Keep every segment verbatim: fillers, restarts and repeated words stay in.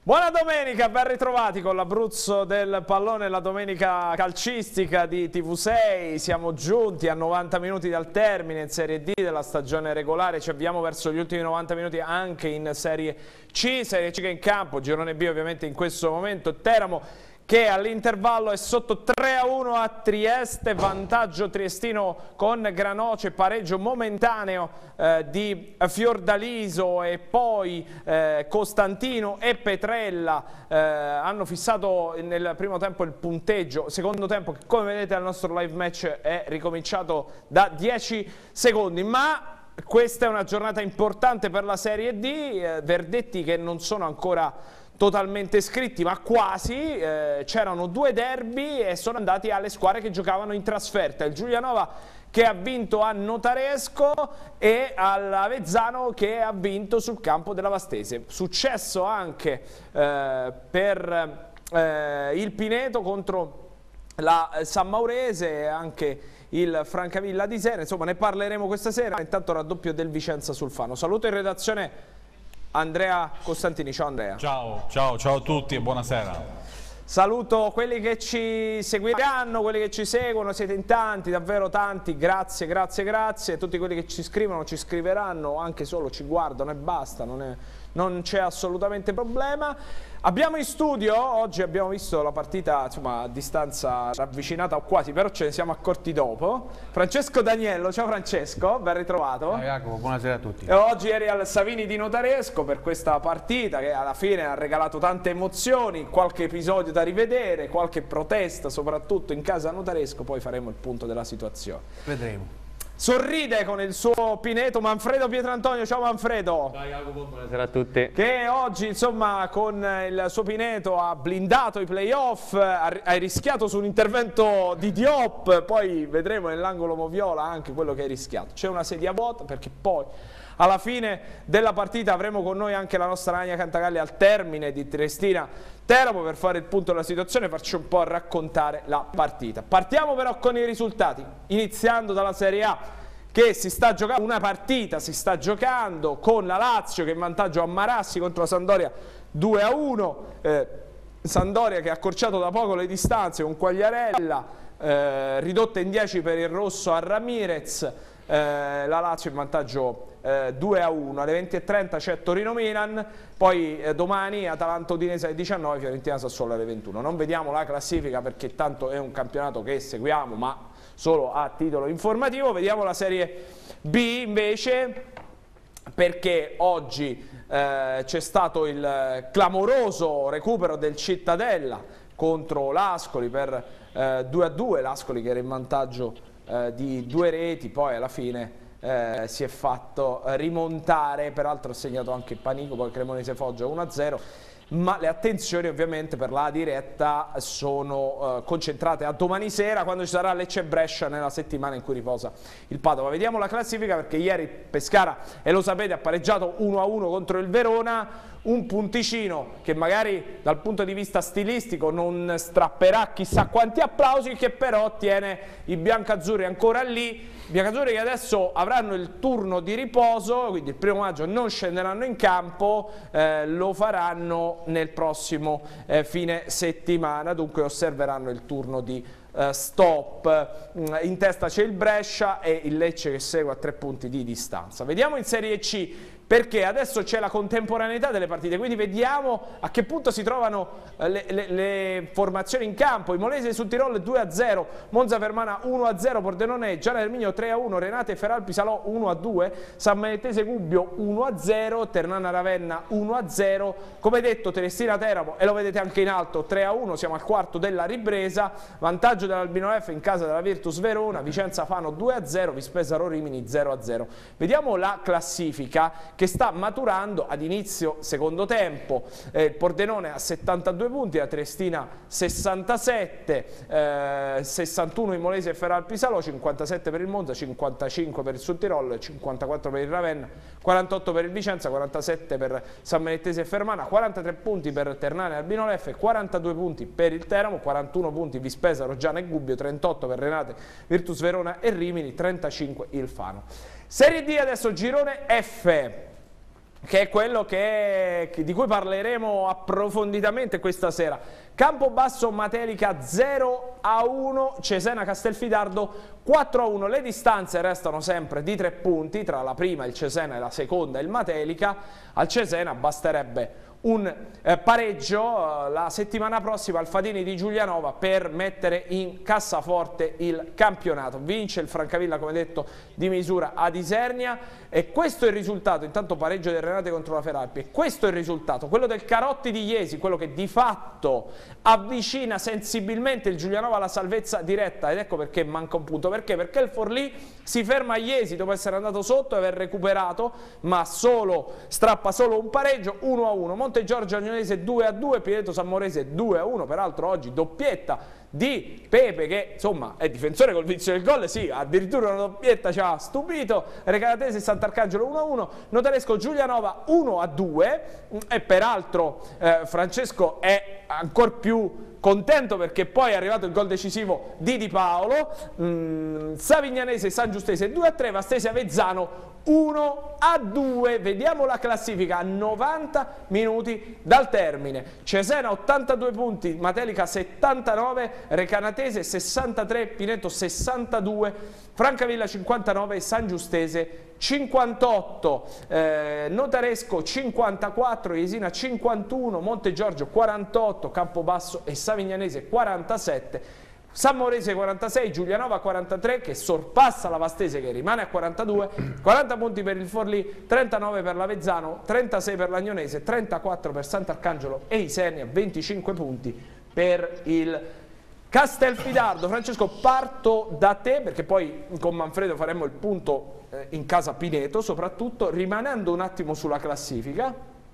Buona domenica, ben ritrovati con l'Abruzzo del pallone, la domenica calcistica di T V sei. Siamo giunti a novanta minuti dal termine in Serie D della stagione regolare, ci avviamo verso gli ultimi novanta minuti anche in Serie C, Serie C che è in campo, girone B ovviamente in questo momento, Teramo che all'intervallo è sotto tre a uno a Trieste, vantaggio triestino con Granoce, pareggio momentaneo eh, di Fiordaliso e poi eh, Costantino e Petrella eh, hanno fissato nel primo tempo il punteggio, secondo tempo che come vedete al nostro live match è ricominciato da dieci secondi, ma questa è una giornata importante per la Serie D, eh, verdetti che non sono ancora totalmente scritti ma quasi, eh, c'erano due derby e sono andati alle squadre che giocavano in trasferta, il Giulianova che ha vinto a Notaresco e all'Avezzano che ha vinto sul campo della Vastese. Successo anche eh, per eh, il Pineto contro la San Maurese e anche il Francavilla di Sena, insomma ne parleremo questa sera. Intanto raddoppio del Vicenza sul Fano. Saluto in redazione Andrea Costantini. Ciao Andrea. Ciao, ciao, ciao a tutti e buonasera. Saluto quelli che ci seguiranno, quelli che ci seguono, siete in tanti, davvero tanti, grazie, grazie, grazie. Tutti quelli che ci scrivono, ci scriveranno, anche solo ci guardano e basta, non è... non c'è assolutamente problema. Abbiamo in studio, oggi abbiamo visto la partita insomma, a distanza ravvicinata o quasi, però ce ne siamo accorti dopo. Francesco Daniello, ciao Francesco, ben ritrovato. Ciao Jacopo, buonasera a tutti. E oggi eri al Savini di Notaresco per questa partita che alla fine ha regalato tante emozioni, qualche episodio da rivedere, qualche protesta soprattutto in casa Notaresco, poi faremo il punto della situazione. Vedremo. Sorride con il suo Pineto Manfredo Pietrantonio, ciao Manfredo. Ciao Jacopo, buonasera a tutti. Che oggi insomma con il suo Pineto ha blindato i playoff, hai rischiato su un intervento di Diop, poi vedremo nell'angolo Moviola anche quello che hai rischiato. C'è una sedia vuota perché poi alla fine della partita avremo con noi anche la nostra Ania Cantagalli al termine di Triestina Teramo per fare il punto della situazione, farci un po' a raccontare la partita. Partiamo però con i risultati, iniziando dalla Serie A che si sta giocando una partita, si sta giocando con la Lazio che è in vantaggio a Marassi contro la Sampdoria due a uno, eh, Sampdoria che ha accorciato da poco le distanze con Quagliarella, eh, ridotta in dieci per il rosso a Ramirez, eh, la Lazio in vantaggio eh, due a uno, alle venti e trenta c'è Torino-Milan, poi eh, domani Atalanta-Udinese alle diciannove, Fiorentina-Sassuolo alle ventuno. Non vediamo la classifica perché tanto è un campionato che seguiamo ma solo a titolo informativo. Vediamo la Serie B invece perché oggi eh, c'è stato il clamoroso recupero del Cittadella contro l'Ascoli per eh, due a due, l'Ascoli che era in vantaggio eh, di due reti, poi alla fine Eh, si è fatto rimontare, peraltro ha segnato anche Panico, poi Cremonese Foggia uno a zero, ma le attenzioni ovviamente per la diretta sono eh, concentrate a domani sera quando ci sarà Lecce-Brescia nella settimana in cui riposa il Padova. Vediamo la classifica perché ieri Pescara, e lo sapete, ha pareggiato uno a uno contro il Verona, un punticino che magari dal punto di vista stilistico non strapperà chissà quanti applausi, che però tiene i biancazzurri ancora lì. I biancazzurri che adesso avranno il turno di riposo, quindi il primo maggio non scenderanno in campo, eh, lo faranno nel prossimo eh, fine settimana, dunque osserveranno il turno di uh, stop. In testa c'è il Brescia e il Lecce che segue a tre punti di distanza. Vediamo in Serie C perché adesso c'è la contemporaneità delle partite, quindi vediamo a che punto si trovano le, le, le formazioni in campo. Il Molise sul Tirol due a zero, Monza Fermana uno a zero, Pordenone Giana Erminio tre a uno, Renate Feralpi Salò uno a due, San Manettese Gubbio uno a zero, Ternana Ravenna uno a zero, come detto Triestina Teramo, e lo vedete anche in alto, tre a uno, siamo al quarto della ripresa, vantaggio dell'Albino F in casa della Virtus Verona, Vicenza Fano due a zero, Vispesaro Rimini zero a zero. Vediamo la classifica che sta maturando ad inizio secondo tempo. Eh, il Pordenone ha settantadue punti, la Triestina sessantasette, eh, sessantuno il Molise e Feralpi Salò, cinquantasette per il Monza, cinquantacinque per il Sud Tirol, cinquantaquattro per il Ravenna, quarantotto per il Vicenza, quarantasette per San Manettese e Fermana, quarantatré punti per Ternana e Albino Leffe, quarantadue punti per il Teramo, quarantuno punti Vispesaro, Giana e Gubbio, trentotto per Renate, Virtus Verona e Rimini, trentacinque il Fano. Serie D adesso, girone F. che è quello che, che, di cui parleremo approfonditamente questa sera. Campobasso Matelica zero a uno, Cesena Castelfidardo quattro a uno. Le distanze restano sempre di tre punti tra la prima, il Cesena, e la seconda, il Matelica. Al Cesena basterebbe un eh, pareggio eh, la settimana prossima al Fadini di Giulianova per mettere in cassaforte il campionato. Vince il Francavilla, come detto, di misura ad Isernia, e questo è il risultato. Intanto pareggio del Renate contro la Feralpi, e questo è il risultato, quello del Carotti di Iesi, quello che di fatto avvicina sensibilmente il Giulianova alla salvezza diretta. Ed ecco perché manca un punto. Perché? Perché il Forlì si ferma a Iesi dopo essere andato sotto e aver recuperato, ma solo strappa solo un pareggio, uno a uno. Montegiorgio Agnonese due a due, Pineto Sammorese due a uno, peraltro oggi doppietta di Pepe, che insomma è difensore col vizio del gol, sì, addirittura una doppietta ci ha stupito. Recanatese Sant'Arcangelo uno a uno, Notaresco Giulianova uno a due, e peraltro eh, Francesco è ancora più contento perché poi è arrivato il gol decisivo di Di Paolo. mm, Savignanese San Giustese due a tre, Vastese Avezzano uno a due. Vediamo la classifica a novanta minuti dal termine. Cesena ottantadue punti, Matelica settantanove, Recanatese sessantatré, Pineto sessantadue, Francavilla cinquantanove, San Giustese cinquantotto, eh, Notaresco cinquantaquattro, Jesina cinquantuno, Montegiorgio quarantotto, Campobasso e Savignanese quarantasette, Sammorese quarantasei, Giulianova quarantatré, che sorpassa la Vastese che rimane a quarantadue, quaranta punti per il Forlì, trentanove per l'Avezzano, trentasei per l'Agnonese, trentaquattro per Sant'Arcangelo e Isernia, venticinque punti per il Castelfidardo. Francesco, parto da te perché poi con Manfredo faremo il punto eh, in casa Pineto, soprattutto rimanendo un attimo sulla classifica,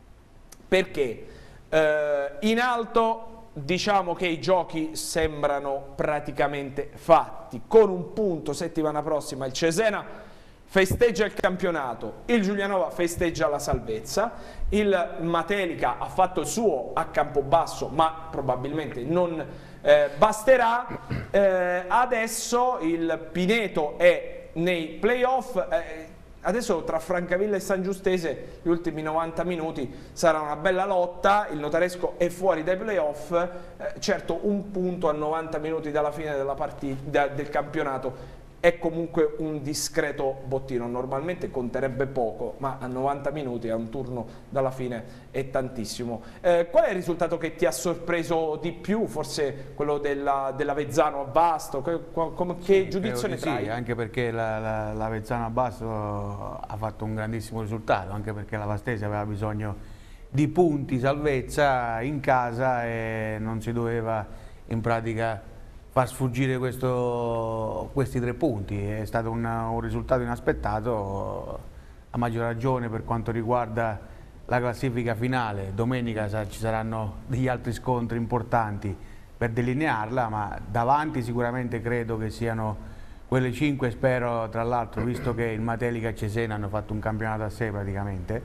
perché eh, in alto diciamo che i giochi sembrano praticamente fatti. Con un punto settimana prossima il Cesena festeggia il campionato, il Giulianova festeggia la salvezza, il Matelica ha fatto il suo a Campobasso ma probabilmente non eh, basterà. Eh, adesso il Pineto è nei playoff. eh, Adesso tra Francavilla e San Giustese gli ultimi novanta minuti sarà una bella lotta. Il Notaresco è fuori dai playoff, eh, certo un punto a novanta minuti dalla fine della partita, del campionato è comunque un discreto bottino. Normalmente conterebbe poco, ma a novanta minuti, a un turno dalla fine, è tantissimo. Eh, qual è il risultato che ti ha sorpreso di più? Forse quello dell'Avezzano a Basto? Che, che sì, giudizio ne trai? Sì, anche perché l'Avezzano la, la a Basto ha fatto un grandissimo risultato, anche perché la Vastese aveva bisogno di punti, salvezza in casa, e non si doveva in pratica far sfuggire questo, questi tre punti. È stato un, un risultato inaspettato, a maggior ragione per quanto riguarda la classifica finale. Domenica ci saranno degli altri scontri importanti per delinearla, ma davanti sicuramente credo che siano quelle cinque, spero, tra l'altro, visto che il Matelica e Cesena hanno fatto un campionato a sé praticamente,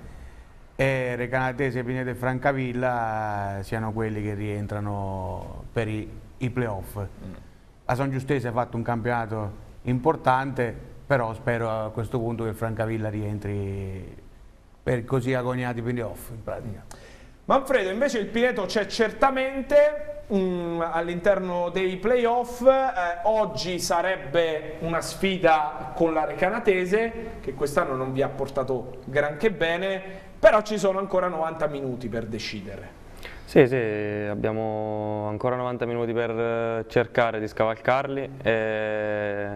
e Recanatese, Pineto e Francavilla siano quelli che rientrano per i i playoff. La San Giustese ha fatto un campionato importante, però spero a questo punto che Francavilla rientri per così agoniati playoff in pratica. Manfredo, invece il Pineto c'è certamente um, all'interno dei playoff. Eh, oggi sarebbe una sfida con la Recanatese, che quest'anno non vi ha portato granché bene, però ci sono ancora novanta minuti per decidere. Sì, sì, abbiamo ancora novanta minuti per cercare di scavalcarli e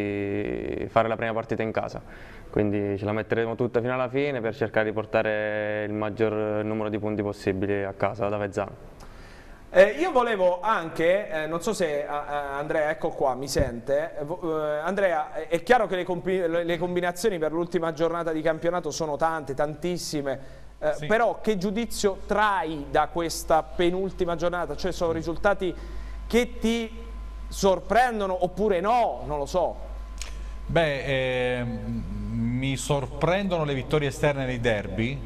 di fare la prima partita in casa, quindi ce la metteremo tutta fino alla fine per cercare di portare il maggior numero di punti possibili a casa ad Avezzano. Eh, io volevo anche, eh, non so se eh, Andrea, ecco qua, mi sente, eh, Andrea, è chiaro che le, combi le combinazioni per l'ultima giornata di campionato sono tante, tantissime. Eh, sì. Però che giudizio trai da questa penultima giornata? Cioè sono risultati che ti sorprendono oppure no? Non lo so. Beh, eh, mi sorprendono le vittorie esterne nei derby,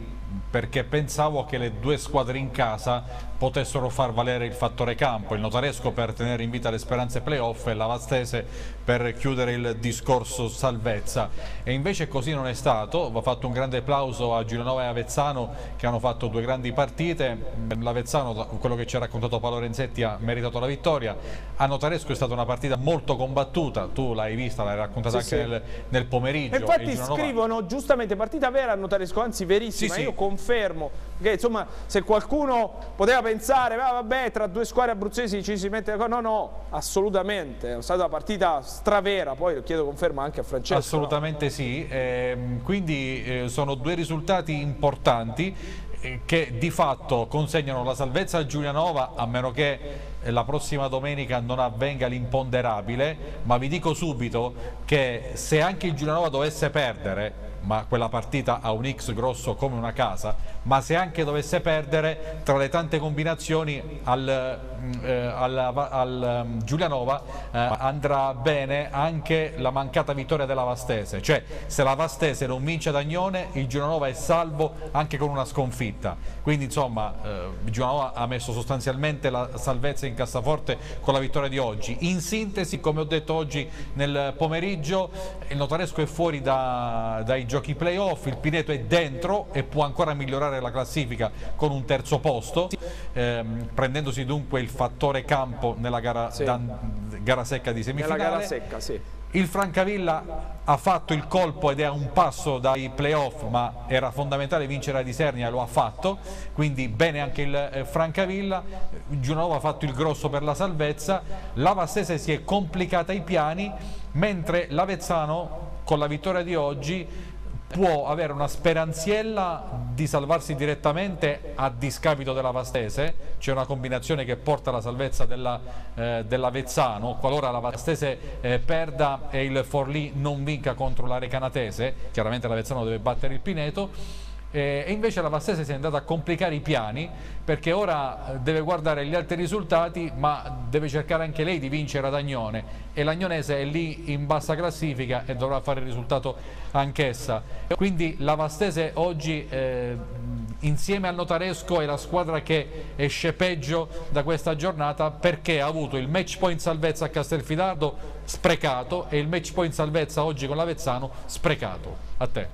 perché pensavo che le due squadre in casa potessero far valere il fattore campo, il Notaresco per tenere in vita le speranze playoff e la Vastese per chiudere il discorso salvezza, e invece così non è stato. Va fatto un grande applauso a Giulianova e Avezzano che hanno fatto due grandi partite. L'Avezzano, quello che ci ha raccontato Paolo Renzetti, ha meritato la vittoria. A Notaresco è stata una partita molto combattuta, tu l'hai vista, l'hai raccontata sì, anche sì. Nel, nel pomeriggio. E infatti e Giulianova... scrivono giustamente partita vera a Notaresco, anzi verissima. Sì, io sì. confermo che insomma se qualcuno poteva pensare ah, vabbè tra due squadre abruzzesi ci si mette no no assolutamente è stata una partita stravera, poi lo chiedo conferma anche a Francesco. Assolutamente no? Sì, eh, quindi eh, sono due risultati importanti eh, che di fatto consegnano la salvezza a Giulianova, a meno che la prossima domenica non avvenga l'imponderabile, ma vi dico subito che se anche il Giulianova dovesse perdere, ma quella partita ha un X grosso come una casa, ma se anche dovesse perdere, tra le tante combinazioni al, eh, al, al um, Giulianova eh, andrà bene anche la mancata vittoria della Vastese, cioè se la Vastese non vince ad Agnone il Giulianova è salvo anche con una sconfitta, quindi insomma eh, il Giulianova ha messo sostanzialmente la salvezza in cassaforte con la vittoria di oggi. In sintesi, come ho detto oggi nel pomeriggio, il Notaresco è fuori da, dai giochi playoff, il Pineto è dentro e può ancora migliorare la classifica con un terzo posto, ehm, prendendosi dunque il fattore campo nella gara, sì. dan, gara secca di semifinale. Nella gara secca, sì. Il Francavilla ha fatto il colpo ed è a un passo dai playoff, ma era fondamentale vincere a Disernia e lo ha fatto, quindi bene anche il eh, Francavilla. Giulianova ha fatto il grosso per la salvezza, la Vastese si è complicata i piani, mentre l'Avezzano con la vittoria di oggi può avere una speranziella di salvarsi direttamente a discapito della Vastese. C'è una combinazione che porta alla salvezza della, eh, dell'Avezzano qualora la Vastese eh, perda e il Forlì non vinca contro la Recanatese. Chiaramente l'Avezzano deve battere il Pineto. E invece la Vastese si è andata a complicare i piani, perché ora deve guardare gli altri risultati, ma deve cercare anche lei di vincere ad Agnone, e l'Agnonese è lì in bassa classifica e dovrà fare il risultato anch'essa. Quindi la Vastese oggi eh, insieme al Notaresco è la squadra che esce peggio da questa giornata, perché ha avuto il match point salvezza a Castelfidardo sprecato e il match point salvezza oggi con l'Avezzano sprecato. A te.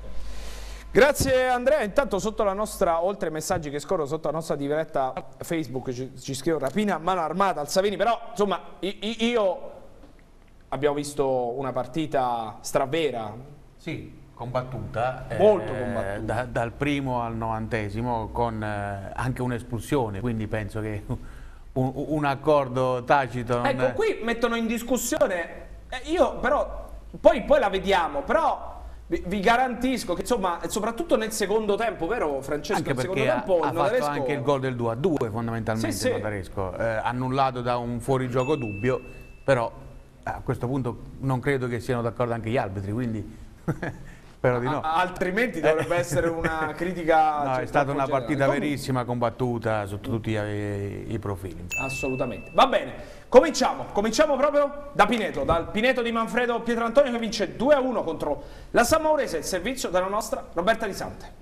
Grazie Andrea, intanto sotto la nostra, oltre ai messaggi che scorrono sotto la nostra diretta Facebook ci, ci scrive rapina mano armata al Savini, però insomma io abbiamo visto una partita stravera. Sì, combattuta, molto eh, combattuta. Da, dal primo al novantesimo con eh, anche un'espulsione, quindi penso che un, un accordo tacito non... Ecco, qui mettono in discussione, eh, io però, poi, poi la vediamo, però... Vi garantisco che insomma, soprattutto nel secondo tempo, vero Francesco? Anche nel perché secondo tempo, ha, il ha Notaresco... fatto anche il gol del due a due fondamentalmente, sì, sì. il Notaresco, eh, annullato da un fuorigioco dubbio, però a questo punto non credo che siano d'accordo anche gli arbitri, quindi spero di no. A altrimenti dovrebbe essere una critica... No, cioè, è stata una partita Comunque... verissima, combattuta sotto tutti i, i profili. Assolutamente. Va bene. Cominciamo, cominciamo proprio da Pineto, dal Pineto di Manfredo Pietrantonio che vince due a uno contro la San Maurese, il servizio della nostra Roberta Di Sante.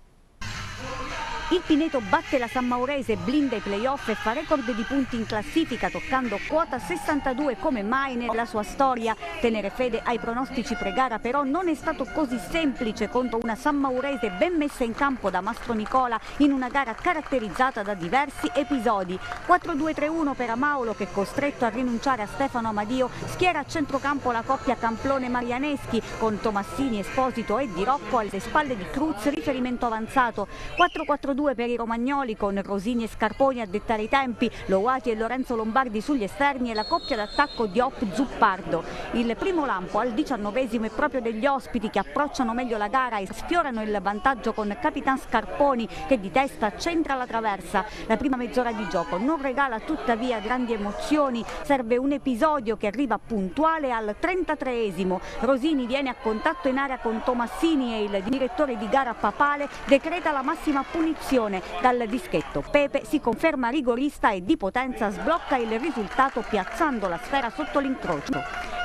Il Pineto batte la San Maurese, blinda i playoff e fa record di punti in classifica, toccando quota sessantadue come mai nella sua storia. Tenere fede ai pronostici pre-gara però non è stato così semplice contro una San Maurese ben messa in campo da Mastro Nicola in una gara caratterizzata da diversi episodi. quattro due tre uno per Amaulo, che costretto a rinunciare a Stefano Amadio schiera a centrocampo la coppia Camplone-Marianeschi con Tomassini, Esposito e Di Rocco alle spalle di Cruz, riferimento avanzato. quattro quattro due per i romagnoli con Rosini e Scarponi a dettare i tempi, Loati e Lorenzo Lombardi sugli esterni e la coppia d'attacco Diop-Zuppardo. Il primo lampo al diciannovesimo è proprio degli ospiti, che approcciano meglio la gara e sfiorano il vantaggio con Capitan Scarponi che di testa centra la traversa. La prima mezz'ora di gioco non regala tuttavia grandi emozioni, serve un episodio che arriva puntuale al trentatreesimo. Rosini viene a contatto in area con Tomassini e il direttore di gara Papale decreta la massima punizione dal dischetto. Pepe si conferma rigorista e di potenza sblocca il risultato piazzando la sfera sotto l'incrocio.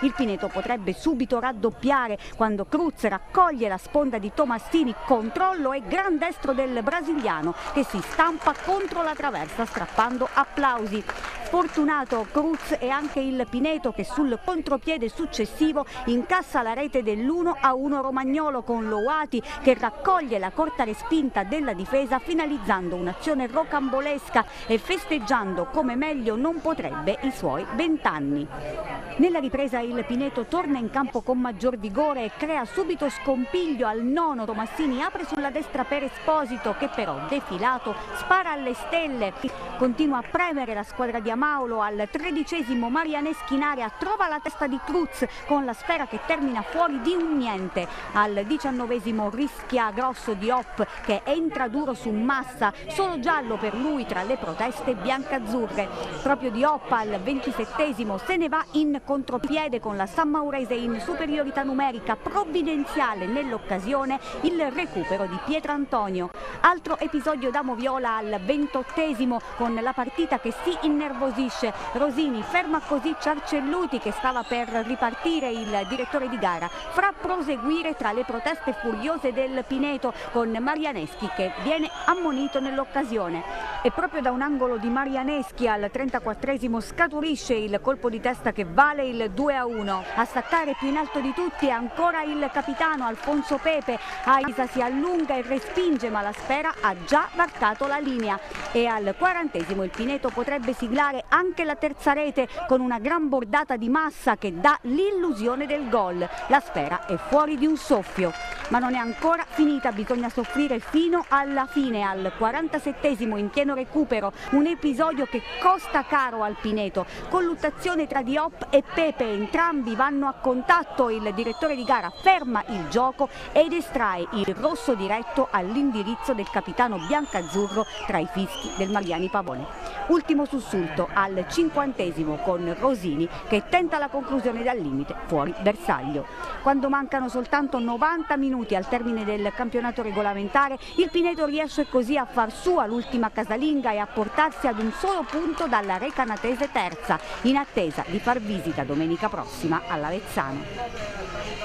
Il Pineto potrebbe subito raddoppiare quando Cruz raccoglie la sponda di Tomassini, controllo e gran destro del brasiliano che si stampa contro la traversa strappando applausi. Fortunato Cruz e anche il Pineto che sul contropiede successivo incassa la rete dell'uno a uno romagnolo con Louati che raccoglie la corta respinta della difesa finalizzando un'azione rocambolesca e festeggiando come meglio non potrebbe i suoi vent'anni. Nella ripresa il Pineto torna in campo con maggior vigore e crea subito scompiglio al nono. Tomassini apre sulla destra per Esposito che però defilato spara alle stelle. Continua a premere la squadra di Amaulo. Al tredicesimo Marianeschi in area trova la testa di Cruz con la sfera che termina fuori di un niente. Al diciannovesimo rischia grosso Diop che entra duro su Massa, solo giallo per lui tra le proteste biancazzurre. Proprio Diop al ventisettesimo se ne va in contropiede con la San Maurese in superiorità numerica, provvidenziale nell'occasione il recupero di Pietrantonio. Altro episodio da Moviola al ventottesimo con la partita che si innervosisce. Rosini ferma così Ciarcelluti che stava per ripartire. Il direttore di gara farà proseguire tra le proteste furiose del Pineto con Marianeschi che viene ammonito nell'occasione. E proprio da un angolo di Marianeschi al trentaquattresimo scaturisce il colpo di testa che vale il due a uno. A staccare più in alto di tutti è ancora il capitano Alfonso Pepe. Aisa si allunga e respinge ma la sfera ha già varcato la linea. E al quarantesimo il Pineto potrebbe siglare anche la terza rete con una gran bordata di Massa che dà l'illusione del gol. La sfera è fuori di un soffio. Ma non è ancora finita, bisogna soffrire fino alla fine. Al quarantasettesimo in pieno recupero un episodio che costa caro al Pineto. Colluttazione tra Diop e Pepe, entrambi vanno a contatto. Il direttore di gara ferma il gioco ed estrae il rosso diretto all'indirizzo del capitano biancazzurro tra i fischi del Mariani Pavone. Ultimo sussulto al cinquantesimo con Rosini che tenta la conclusione dal limite fuori bersaglio. Quando mancano soltanto novanta minuti al termine del campionato regolamentare, il Pineto riesce così a far sua l'ultima casalinga e a portarsi ad un solo punto dalla recanatese terza, in attesa di far visita domenica prossima all'Avezzano.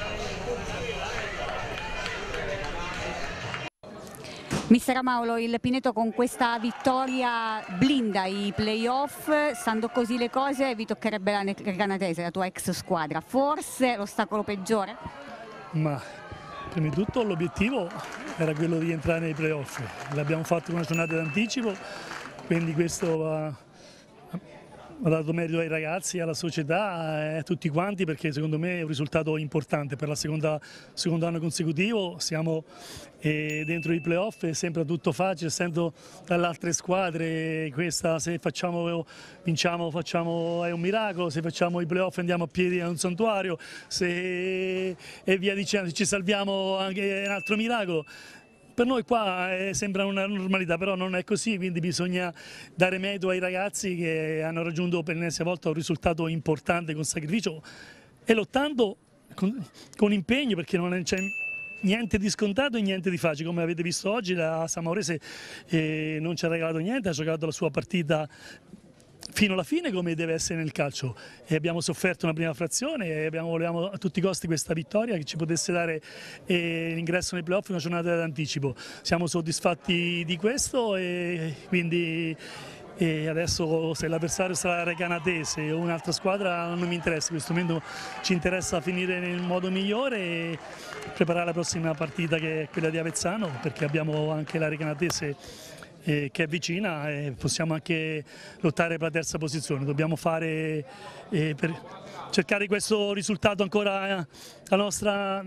Mister Amaulo, il Pineto con questa vittoria blinda i playoff. Stando così le cose vi toccherebbe la recanatese, la tua ex squadra. Forse l'ostacolo peggiore? Ma prima di tutto l'obiettivo era quello di entrare nei playoff. L'abbiamo fatto con una giornata d'anticipo, quindi questo va... ha dato merito ai ragazzi, alla società e a tutti quanti, perché secondo me è un risultato importante per il secondo anno consecutivo. Siamo eh, dentro i playoff, è sempre tutto facile, essendo dalle altre squadre. Questa, se facciamo, vinciamo facciamo, è un miracolo, se facciamo i playoff andiamo a piedi a un santuario, se, e via dicendo, se ci salviamo anche è un altro miracolo. Per noi qua eh, sembra una normalità, però non è così, quindi bisogna dare merito ai ragazzi che hanno raggiunto per l'ennesima volta un risultato importante con sacrificio e lottando con, con impegno, perché non c'è niente di scontato e niente di facile. Come avete visto oggi la San Maurese eh, non ci ha regalato niente, ha giocato la sua partita fino alla fine come deve essere nel calcio, e abbiamo sofferto una prima frazione e abbiamo, volevamo a tutti i costi questa vittoria che ci potesse dare eh, l'ingresso nei playoff, una giornata d'anticipo. Siamo soddisfatti di questo e quindi e adesso se l'avversario sarà recanatese o un'altra squadra non mi interessa, in questo momento ci interessa finire nel modo migliore e preparare la prossima partita che è quella di Avezzano, perché abbiamo anche la recanatese Eh, che è vicina e possiamo anche lottare per la terza posizione. Dobbiamo fare eh, per cercare questo risultato ancora la nostra,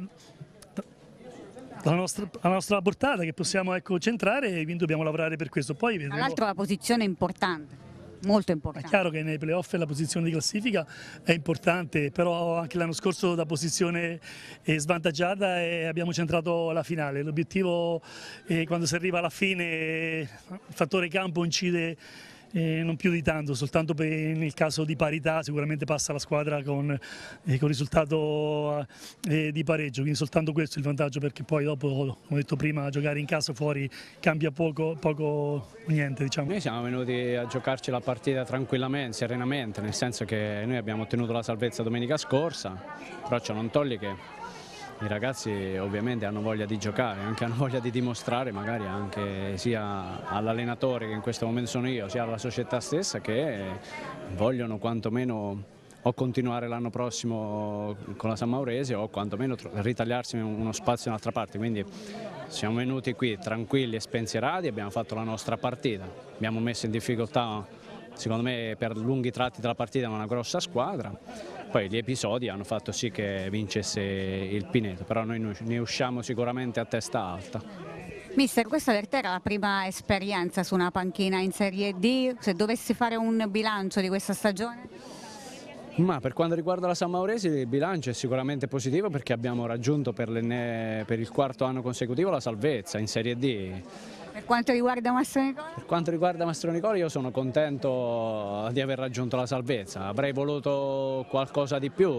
la nostra, la nostra portata, che possiamo ecco, centrare, e quindi dobbiamo lavorare per questo. Poi vedremo. Tra l'altro la posizione è importante. Molto importante. È chiaro che nei playoff la posizione di classifica è importante, però anche l'anno scorso da posizione svantaggiata e abbiamo centrato la finale. L'obiettivo è quando si arriva alla fine, il fattore campo incide eh, non più di tanto, soltanto per, nel caso di parità sicuramente passa la squadra con, eh, con risultato eh, di pareggio, quindi soltanto questo è il vantaggio, perché poi dopo, come ho detto prima, giocare in casa o fuori cambia poco, poco o niente, diciamo. Noi siamo venuti a giocarci la partita tranquillamente, serenamente, nel senso che noi abbiamo ottenuto la salvezza domenica scorsa, però ciò non toglie che i ragazzi ovviamente hanno voglia di giocare, anche hanno voglia di dimostrare, magari anche sia all'allenatore, che in questo momento sono io, sia alla società stessa, che vogliono quantomeno o continuare l'anno prossimo con la San Maurese o quantomeno ritagliarsi uno spazio in un'altra parte. Quindi siamo venuti qui tranquilli e spensierati, abbiamo fatto la nostra partita, abbiamo messo in difficoltà secondo me per lunghi tratti della partita una grossa squadra. Poi gli episodi hanno fatto sì che vincesse il Pineto, però noi ne usciamo sicuramente a testa alta. Mister, questa per te era la prima esperienza su una panchina in Serie D, se dovessi fare un bilancio di questa stagione? Ma per quanto riguarda la San Maurese il bilancio è sicuramente positivo, perché abbiamo raggiunto per, per il quarto anno consecutivo la salvezza in Serie D. Per quanto riguarda Mastro Nicola? Per quanto riguarda Mastro Nicola io sono contento di aver raggiunto la salvezza, avrei voluto qualcosa di più,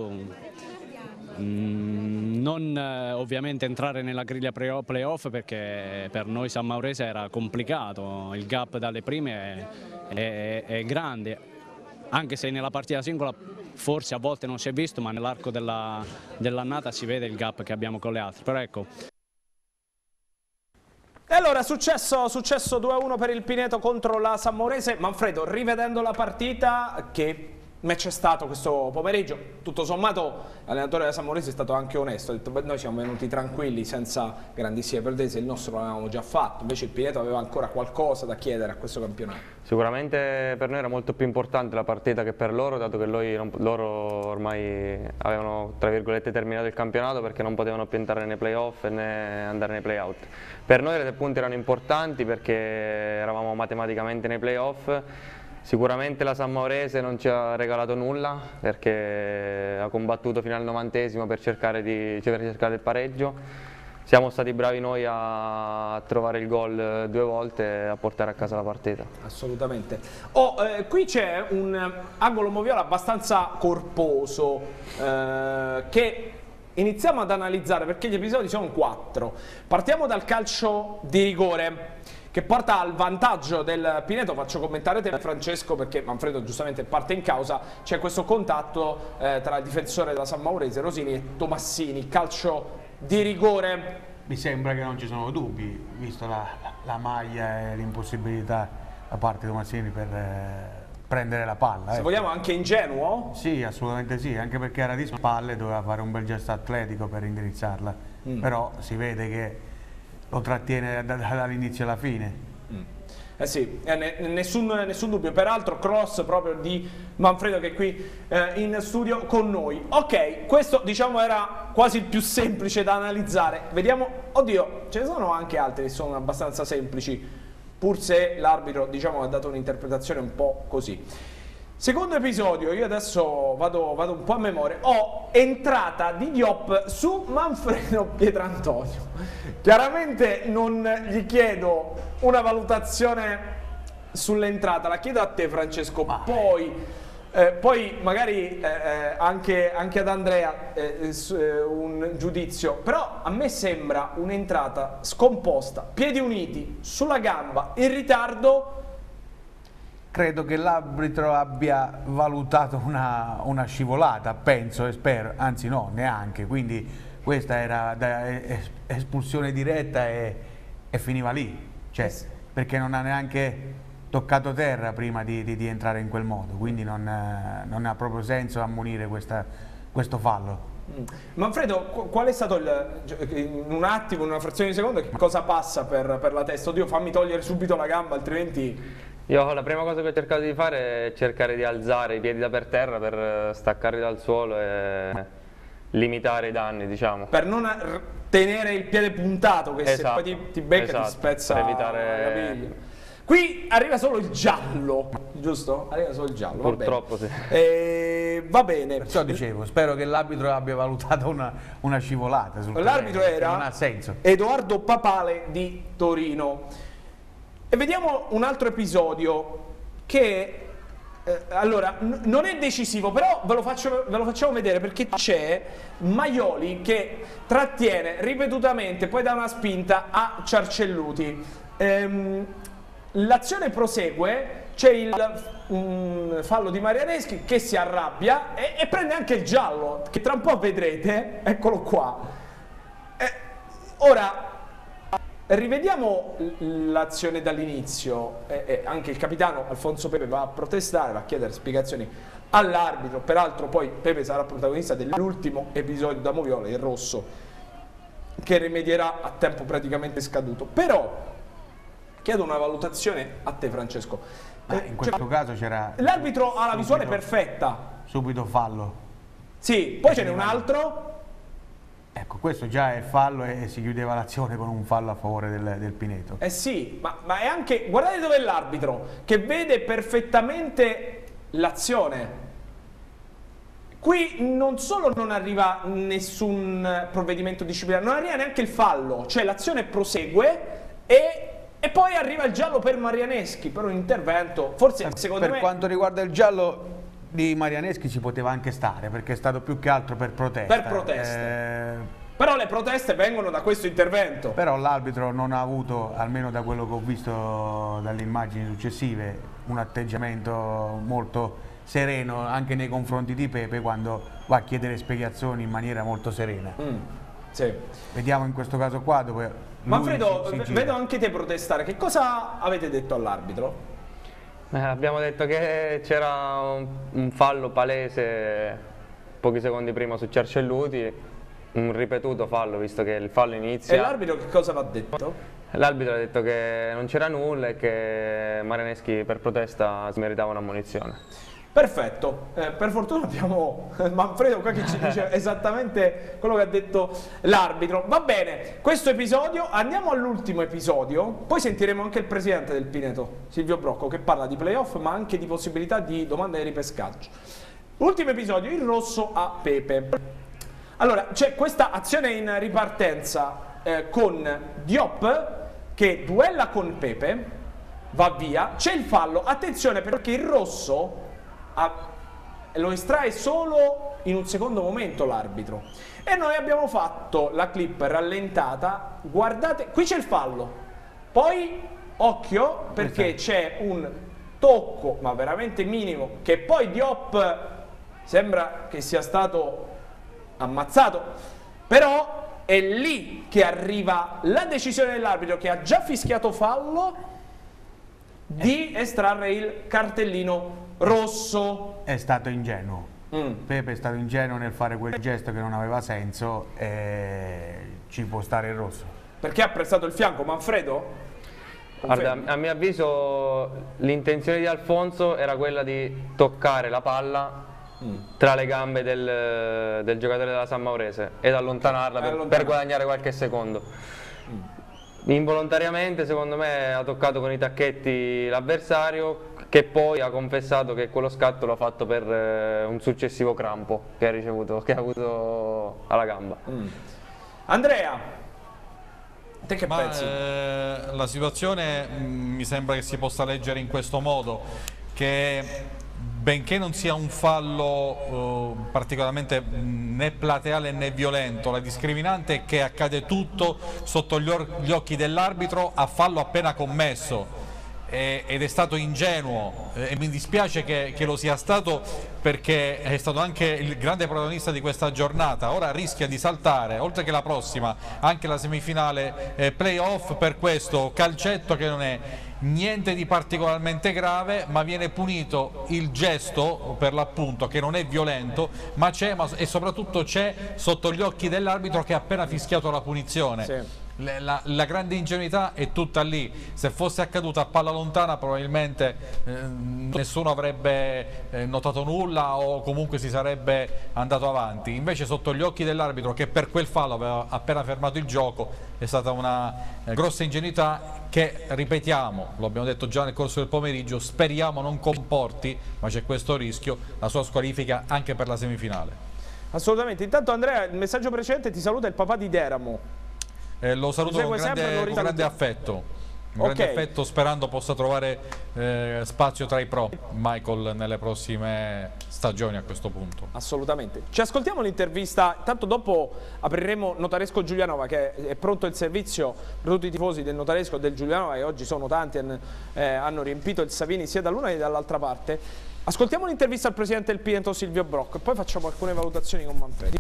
mm, non eh, ovviamente entrare nella griglia playoff, perché per noi San Maurese era complicato, il gap dalle prime è, è, è grande, anche se nella partita singola forse a volte non si è visto, ma nell'arco della, dell'annata si vede il gap che abbiamo con le altre, però ecco. E allora, successo, successo due a uno per il Pineto contro la San Maurese. Manfredo, rivedendo la partita, che match è stato questo pomeriggio? Tutto sommato l'allenatore della San Maurese è stato anche onesto, ha detto beh, noi siamo venuti tranquilli, senza grandissime pretese, il nostro l'avevamo già fatto, invece il Pineto aveva ancora qualcosa da chiedere a questo campionato. Sicuramente per noi era molto più importante la partita che per loro, dato che loro, loro ormai avevano tra virgolette terminato il campionato, perché non potevano più entrare nei playoff né andare nei playout. Per noi le tre punti erano importanti perché eravamo matematicamente nei playoff. Sicuramente la San Maurese non ci ha regalato nulla, perché ha combattuto fino al novantesimo per cercare, di, per cercare il pareggio. Siamo stati bravi noi a trovare il gol due volte e a portare a casa la partita. Assolutamente. Oh, eh, qui c'è un angolo moviola abbastanza corposo eh, che iniziamo ad analizzare, perché gli episodi sono quattro. Partiamo dal calcio di rigore, che porta al vantaggio del Pineto. Faccio commentare te, Francesco, perché Manfredo giustamente parte in causa. C'è questo contatto eh, tra il difensore della San Maurese, Rosini, e Tomassini, calcio di rigore. Mi sembra che non ci sono dubbi, visto la, la maglia e l'impossibilità da parte di Tomassini per eh, prendere la palla. Se eh. vogliamo anche ingenuo? Sì, assolutamente sì, anche perché era di spalle, doveva fare un bel gesto atletico per indirizzarla, mm. però si vede che lo trattiene dall'inizio alla fine. Mm. Eh sì, eh, nessun, nessun dubbio. Peraltro cross proprio di Manfredo, che è qui eh, in studio con noi. Ok, questo diciamo era quasi il più semplice da analizzare. Vediamo, oddio, ce ne sono anche altri che sono abbastanza semplici, pur se l'arbitro diciamo ha dato un'interpretazione un po' così. Secondo episodio, io adesso vado, vado un po' a memoria, ho entrata di Diop su Manfredo Pietrantonio. Chiaramente non gli chiedo una valutazione sull'entrata, la chiedo a te Francesco, poi, eh, poi magari eh, anche, anche ad Andrea eh, un giudizio, però a me sembra un'entrata scomposta, piedi uniti, sulla gamba, in ritardo. Credo che l'arbitro abbia valutato una, una scivolata, penso e spero, anzi no, neanche, quindi questa era da es espulsione diretta e, e finiva lì, cioè, perché non ha neanche toccato terra prima di, di, di entrare in quel modo, quindi non, non ha proprio senso ammonire questa, questo fallo. Mm. Manfredo, qual è stato il, in un attimo, in una frazione di secondo, che cosa passa per, per la testa? Oddio, fammi togliere subito la gamba, altrimenti... Io la prima cosa che ho cercato di fare è cercare di alzare i piedi da per terra per staccarli dal suolo e limitare i danni, diciamo. Per non tenere il piede puntato, che esatto, se poi ti, ti becca esatto, ti spezza per evitare... la caviglia. Qui arriva solo il giallo, giusto? Arriva solo il giallo, purtroppo sì. E, va bene. Perciò dicevo, spero che l'arbitro abbia valutato una, una scivolata. L'arbitro era non ha senso. Edoardo Papale di Torino. E vediamo un altro episodio che Eh, allora, non è decisivo, però ve lo, faccio, ve lo facciamo vedere perché c'è Maioli che trattiene ripetutamente, poi dà una spinta a Ciarcelluti. Ehm, L'azione prosegue, c'è il un fallo di Marianeschi che si arrabbia e, e prende anche il giallo, che tra un po' vedrete, eccolo qua. Eh, ora... Rivediamo l'azione dall'inizio, eh, eh, anche il capitano Alfonso Pepe va a protestare, va a chiedere spiegazioni all'arbitro, peraltro poi Pepe sarà protagonista dell'ultimo episodio da Moviola, il rosso, che rimedierà a tempo praticamente scaduto. Però chiedo una valutazione a te, Francesco. Eh, in questo cioè, caso c'era... L'arbitro ha la visuale perfetta. Subito fallo. Sì, poi ce n'è un altro... Ecco, questo già è fallo e si chiudeva l'azione con un fallo a favore del, del Pineto. Eh sì, ma, ma è anche... Guardate dov'è l'arbitro, che vede perfettamente l'azione. Qui non solo non arriva nessun provvedimento disciplinare, non arriva neanche il fallo. Cioè l'azione prosegue e, e poi arriva il giallo per Marianeschi, per un intervento, forse secondo per me... Per quanto riguarda il giallo... di Marianeschi ci poteva anche stare perché è stato più che altro per protesta. Per proteste. Eh, però le proteste vengono da questo intervento. Però l'arbitro non ha avuto, almeno da quello che ho visto dalle immagini successive, un atteggiamento molto sereno anche nei confronti di Pepe quando va a chiedere spiegazioni in maniera molto serena. Mm, sì. Vediamo in questo caso qua dove... Manfredo, si, si vedo anche te protestare. Che cosa avete detto all'arbitro? Eh, abbiamo detto che c'era un, un fallo palese pochi secondi prima su Ciarcelluti, un ripetuto fallo visto che il fallo inizia. E l'arbitro che cosa va detto? L'arbitro ha detto che non c'era nulla e che Marianeschi per protesta si meritava un'ammonizione. Perfetto, eh, per fortuna abbiamo Manfredo qua che ci dice esattamente quello che ha detto l'arbitro. Va bene, questo episodio, andiamo all'ultimo episodio, poi sentiremo anche il presidente del Pineto, Silvio Brocco, che parla di playoff ma anche di possibilità di domanda di ripescaggio. Ultimo episodio, il rosso a Pepe. Allora, c'è questa azione in ripartenza eh, con Diop che duella con Pepe, va via, c'è il fallo, attenzione perché il rosso... Ah, lo estrae solo in un secondo momento l'arbitro e noi abbiamo fatto la clip rallentata. Guardate, qui c'è il fallo, poi occhio perché c'è un tocco ma veramente minimo che poi Diop sembra che sia stato ammazzato, però è lì che arriva la decisione dell'arbitro che ha già fischiato fallo di estrarre il cartellino rosso. È stato ingenuo. Mm. Pepe è stato ingenuo nel fare quel gesto che non aveva senso e ci può stare il rosso. Perché ha prestato il fianco Manfredo? Guarda, a mio avviso l'intenzione di Alfonso era quella di toccare la palla mm. tra le gambe del, del giocatore della San Maurese ed allontanarla per, allontanare. per guadagnare qualche secondo. Mm. Involontariamente secondo me ha toccato con i tacchetti l'avversario, che poi ha confessato che quello scatto l'ha fatto per eh, un successivo crampo che ha ricevuto, che ha avuto alla gamba. Mm. Andrea, te che Ma, pensi? Eh, la situazione mh, mi sembra che si possa leggere in questo modo, che benché non sia un fallo eh, particolarmente mh, né plateale né violento, la discriminante è che accade tutto sotto gli, gli occhi dell'arbitro a fallo appena commesso. Ed è stato ingenuo e mi dispiace che, che lo sia stato perché è stato anche il grande protagonista di questa giornata. Ora rischia di saltare, oltre che la prossima, anche la semifinale eh, playoff per questo calcetto che non è niente di particolarmente grave, ma viene punito il gesto per l'appunto che non è violento ma c'è, ma, e soprattutto c'è sotto gli occhi dell'arbitro che ha appena fischiato la punizione. Sì. La, la grande ingenuità è tutta lì. Se fosse accaduta a palla lontana probabilmente eh, nessuno avrebbe eh, notato nulla o comunque si sarebbe andato avanti. Invece sotto gli occhi dell'arbitro che per quel fallo aveva appena fermato il gioco è stata una eh, grossa ingenuità che, ripetiamo, lo abbiamo detto già nel corso del pomeriggio, speriamo non comporti, ma c'è questo rischio, la sua squalifica anche per la semifinale. Assolutamente. Intanto Andrea, il messaggio precedente ti saluta il papà di Deramo. Eh, lo saluto con grande, con grande affetto. Un grande Ok. effetto, sperando possa trovare eh, spazio tra i pro Michael nelle prossime stagioni a questo punto. Assolutamente. Ci ascoltiamo l'intervista, tanto dopo apriremo Notaresco Giulianova, che è pronto il servizio per tutti i tifosi del Notaresco e del Giulianova, che oggi sono tanti, hanno, eh, hanno riempito il Savini sia dall'una che dall'altra parte. Ascoltiamo l'intervista al presidente del Pineto Silvio Brocco e poi facciamo alcune valutazioni con Manfredi.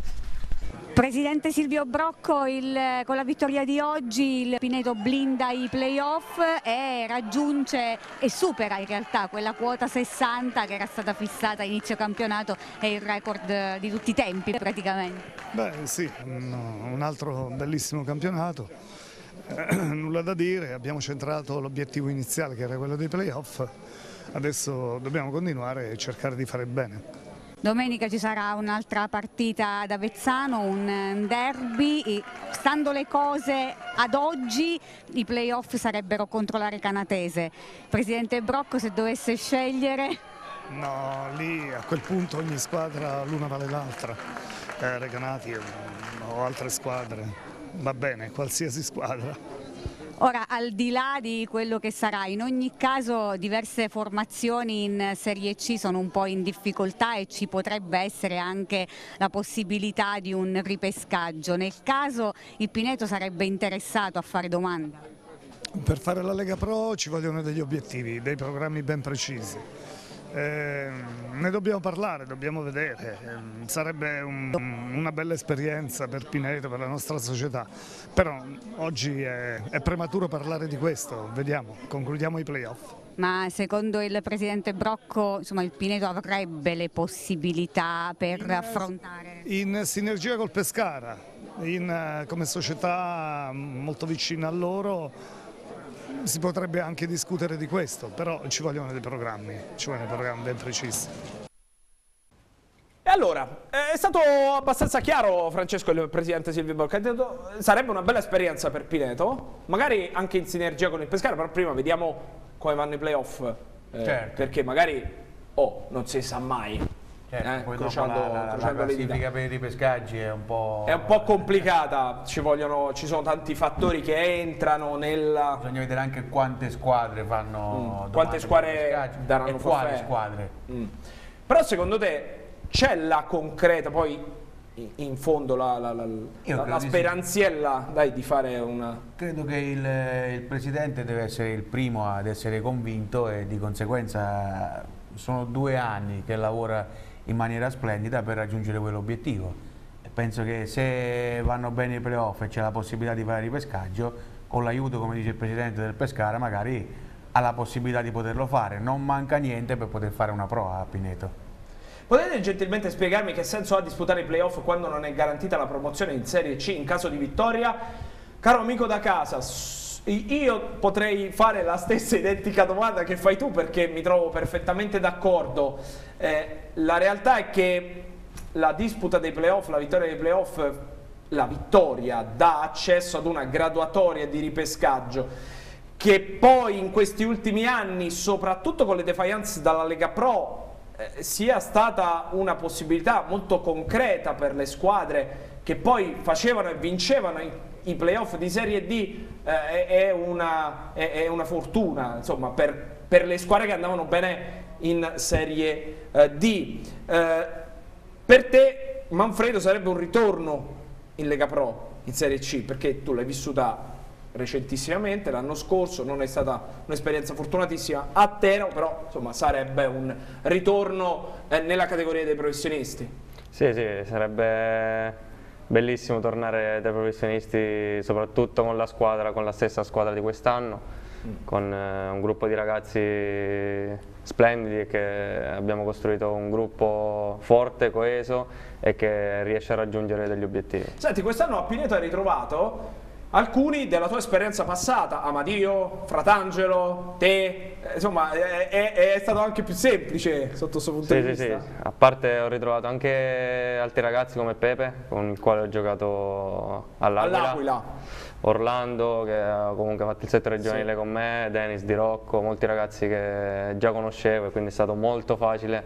Presidente Silvio Brocco, il, con la vittoria di oggi il Pineto blinda i playoff e raggiunge e supera in realtà quella quota sessanta che era stata fissata a inizio campionato, è il record di tutti i tempi praticamente. Beh sì, un, un altro bellissimo campionato, eh, nulla da dire, abbiamo centrato l'obiettivo iniziale che era quello dei playoff, adesso dobbiamo continuare e cercare di fare bene. Domenica ci sarà un'altra partita ad Avezzano, un derby, e stando le cose ad oggi i playoff sarebbero contro la Recanatese. Presidente Brocco, se dovesse scegliere? No, lì a quel punto ogni squadra l'una vale l'altra, eh, Recanati o altre squadre, va bene, qualsiasi squadra. Ora, al di là di quello che sarà, in ogni caso diverse formazioni in Serie C sono un po' in difficoltà e ci potrebbe essere anche la possibilità di un ripescaggio. Nel caso il Pineto sarebbe interessato a fare domanda? Per fare la Lega Pro ci vogliono degli obiettivi, dei programmi ben precisi. Eh, ne dobbiamo parlare, dobbiamo vedere, eh, sarebbe un, una bella esperienza per Pineto, per la nostra società, però oggi è, è prematuro parlare di questo, vediamo, concludiamo i playoff. Ma secondo il Presidente Brocco, insomma, il Pineto avrebbe le possibilità per in, affrontare? In sinergia col Pescara, in, come società molto vicina a loro, si potrebbe anche discutere di questo, però ci vogliono dei programmi, ci vogliono dei programmi ben precisi. E allora, è stato abbastanza chiaro Francesco, il presidente Silvio Brocco, ha detto sarebbe una bella esperienza per Pineto, magari anche in sinergia con il Pescara, però prima vediamo come vanno i playoff, eh, certo. perché magari oh, non si sa mai. Certo, Eh, poi crociando, dopo la, la, crociando la le dita. classifica per i ripescaggi è un po'... È un po' complicata, ci, vogliono, ci sono tanti fattori che entrano nella... Bisogna vedere anche quante squadre fanno... Mm. Quante squadre daranno e quali forfè. squadre. Mm. Però secondo te c'è la concreta, poi in, in fondo la, la, la, la, la speranziella dai, di fare una... Credo che il, il Presidente deve essere il primo ad essere convinto e di conseguenza sono due anni che lavora in maniera splendida per raggiungere quell'obiettivo. Penso che se vanno bene i playoff e c'è la possibilità di fare ripescaggio, con l'aiuto, come dice il Presidente del Pescara, magari ha la possibilità di poterlo fare. Non manca niente per poter fare una prova a Pineto. Potete gentilmente spiegarmi che senso ha disputare i playoff quando non è garantita la promozione in Serie C in caso di vittoria? Caro amico da casa, io potrei fare la stessa identica domanda che fai tu, perché mi trovo perfettamente d'accordo. Eh, la realtà è che la disputa dei playoff, la vittoria dei playoff, la vittoria dà accesso ad una graduatoria di ripescaggio che poi in questi ultimi anni, soprattutto con le defiance dalla Lega Pro, eh, sia stata una possibilità molto concreta per le squadre che poi facevano e vincevano i, i playoff di Serie D. Eh, è, una, è, è una fortuna, insomma, per, per le squadre che andavano bene in Serie eh, D. Eh, per te, Manfredo, sarebbe un ritorno in Lega Pro, in Serie C, perché tu l'hai vissuta recentissimamente, l'anno scorso, non è stata un'esperienza fortunatissima a Teramo, però insomma sarebbe un ritorno eh, nella categoria dei professionisti. Sì, sì, sarebbe bellissimo tornare dai professionisti, soprattutto con la squadra, con la stessa squadra di quest'anno, mm. con eh, un gruppo di ragazzi splendidi, che abbiamo costruito un gruppo forte, coeso e che riesce a raggiungere degli obiettivi. Senti, quest'anno a Pineto hai ritrovato alcuni della tua esperienza passata, Amadio, Fratangelo, te, eh, insomma è, è, è stato anche più semplice sotto questo punto sì, di sì, vista. Sì, a parte ho ritrovato anche altri ragazzi come Pepe, con il quale ho giocato all'Aquila, All Orlando, che ha comunque fatto il set regionale sì. con me, Dennis Di Rocco, molti ragazzi che già conoscevo e quindi è stato molto facile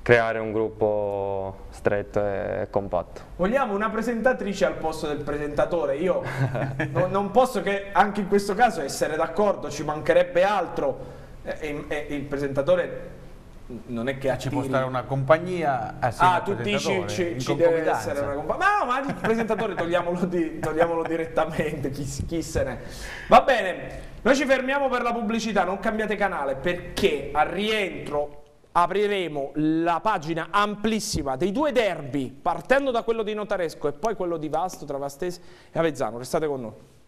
creare un gruppo stretto e compatto. Vogliamo una presentatrice al posto del presentatore. Io no, non posso che anche in questo caso essere d'accordo, ci mancherebbe altro. E, e, e il presentatore non è che attiri... Ci può stare una compagnia assieme ah, al tu dici ci, ci deve essere una compagnia. Ma no, ma il presentatore togliamolo, di, togliamolo direttamente, chi, chi se ne... Va bene, noi ci fermiamo per la pubblicità, non cambiate canale perché al rientro apriremo la pagina amplissima dei due derby, partendo da quello di Notaresco e poi quello di Vasto, tra Vastese e Avezzano. Restate con noi.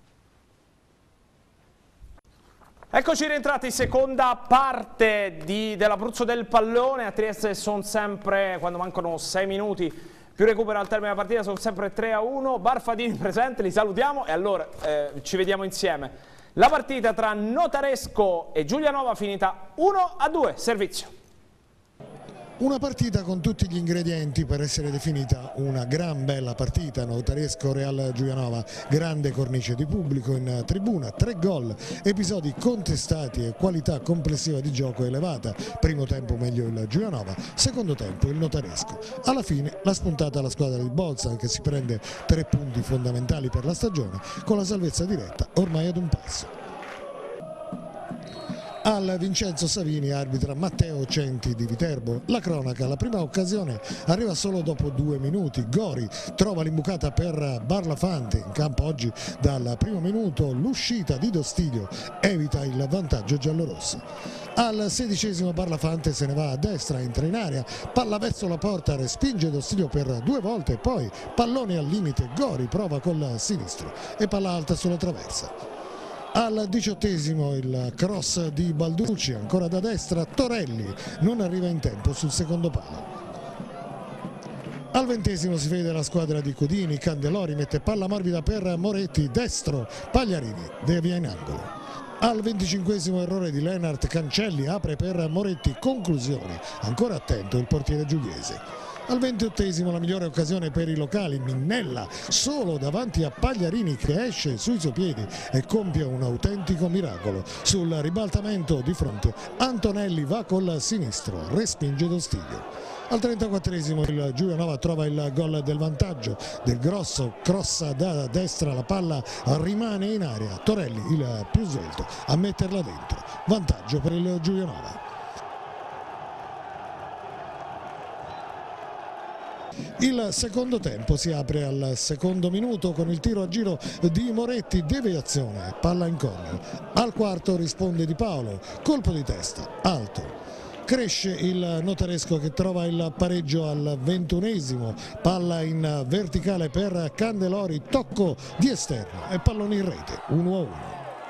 Eccoci rientrati, seconda parte dell'Abruzzo del pallone. A Trieste sono sempre, quando mancano sei minuti, più recupero al termine della partita, sono sempre tre a uno. Barfadini presente, li salutiamo e allora eh, ci vediamo insieme. La partita tra Notaresco e Giulianova finita uno a due, servizio. Una partita con tutti gli ingredienti per essere definita una gran bella partita. Notaresco Real Giulianova, grande cornice di pubblico in tribuna, tre gol, episodi contestati e qualità complessiva di gioco elevata. Primo tempo meglio il Giulianova, secondo tempo il Notaresco. Alla fine la spuntata alla squadra di Bolzan che si prende tre punti fondamentali per la stagione con la salvezza diretta ormai ad un passo. Al Vincenzo Savini arbitra Matteo Centi di Viterbo. La cronaca, la prima occasione arriva solo dopo due minuti. Gori trova l'imbucata per Barlafante, in campo oggi dal primo minuto. L'uscita di Dostiglio evita il vantaggio giallorosso. Al sedicesimo Barlafante se ne va a destra, entra in area, palla verso la porta, respinge Dostiglio per due volte, poi pallone al limite, Gori prova col sinistro e palla alta sulla traversa. Al diciottesimo il cross di Balducci, ancora da destra, Torelli non arriva in tempo sul secondo palo. Al ventesimo si vede la squadra di Cudini, Candelori mette palla morbida per Moretti, destro, Pagliarini devia in angolo. Al venticinquesimo errore di Lennart, Cancelli apre per Moretti, conclusione, ancora attento il portiere giuliese. Al ventiottesimo la migliore occasione per i locali, Minnella solo davanti a Pagliarini che esce sui suoi piedi e compie un autentico miracolo. Sul ribaltamento di fronte Antonelli va col sinistro, respinge Dostiglio. Al trentaquattresimo il Giulianova trova il gol del vantaggio, Del Grosso crossa da destra, la palla rimane in aria, Torelli il più svelto a metterla dentro, vantaggio per il Giulianova. Il secondo tempo si apre al secondo minuto con il tiro a giro di Moretti, deviazione, palla in corner. Al quarto risponde Di Paolo, colpo di testa, alto. Cresce il Notaresco che trova il pareggio al ventunesimo, palla in verticale per Candelori, tocco di esterno e pallone in rete, uno a uno.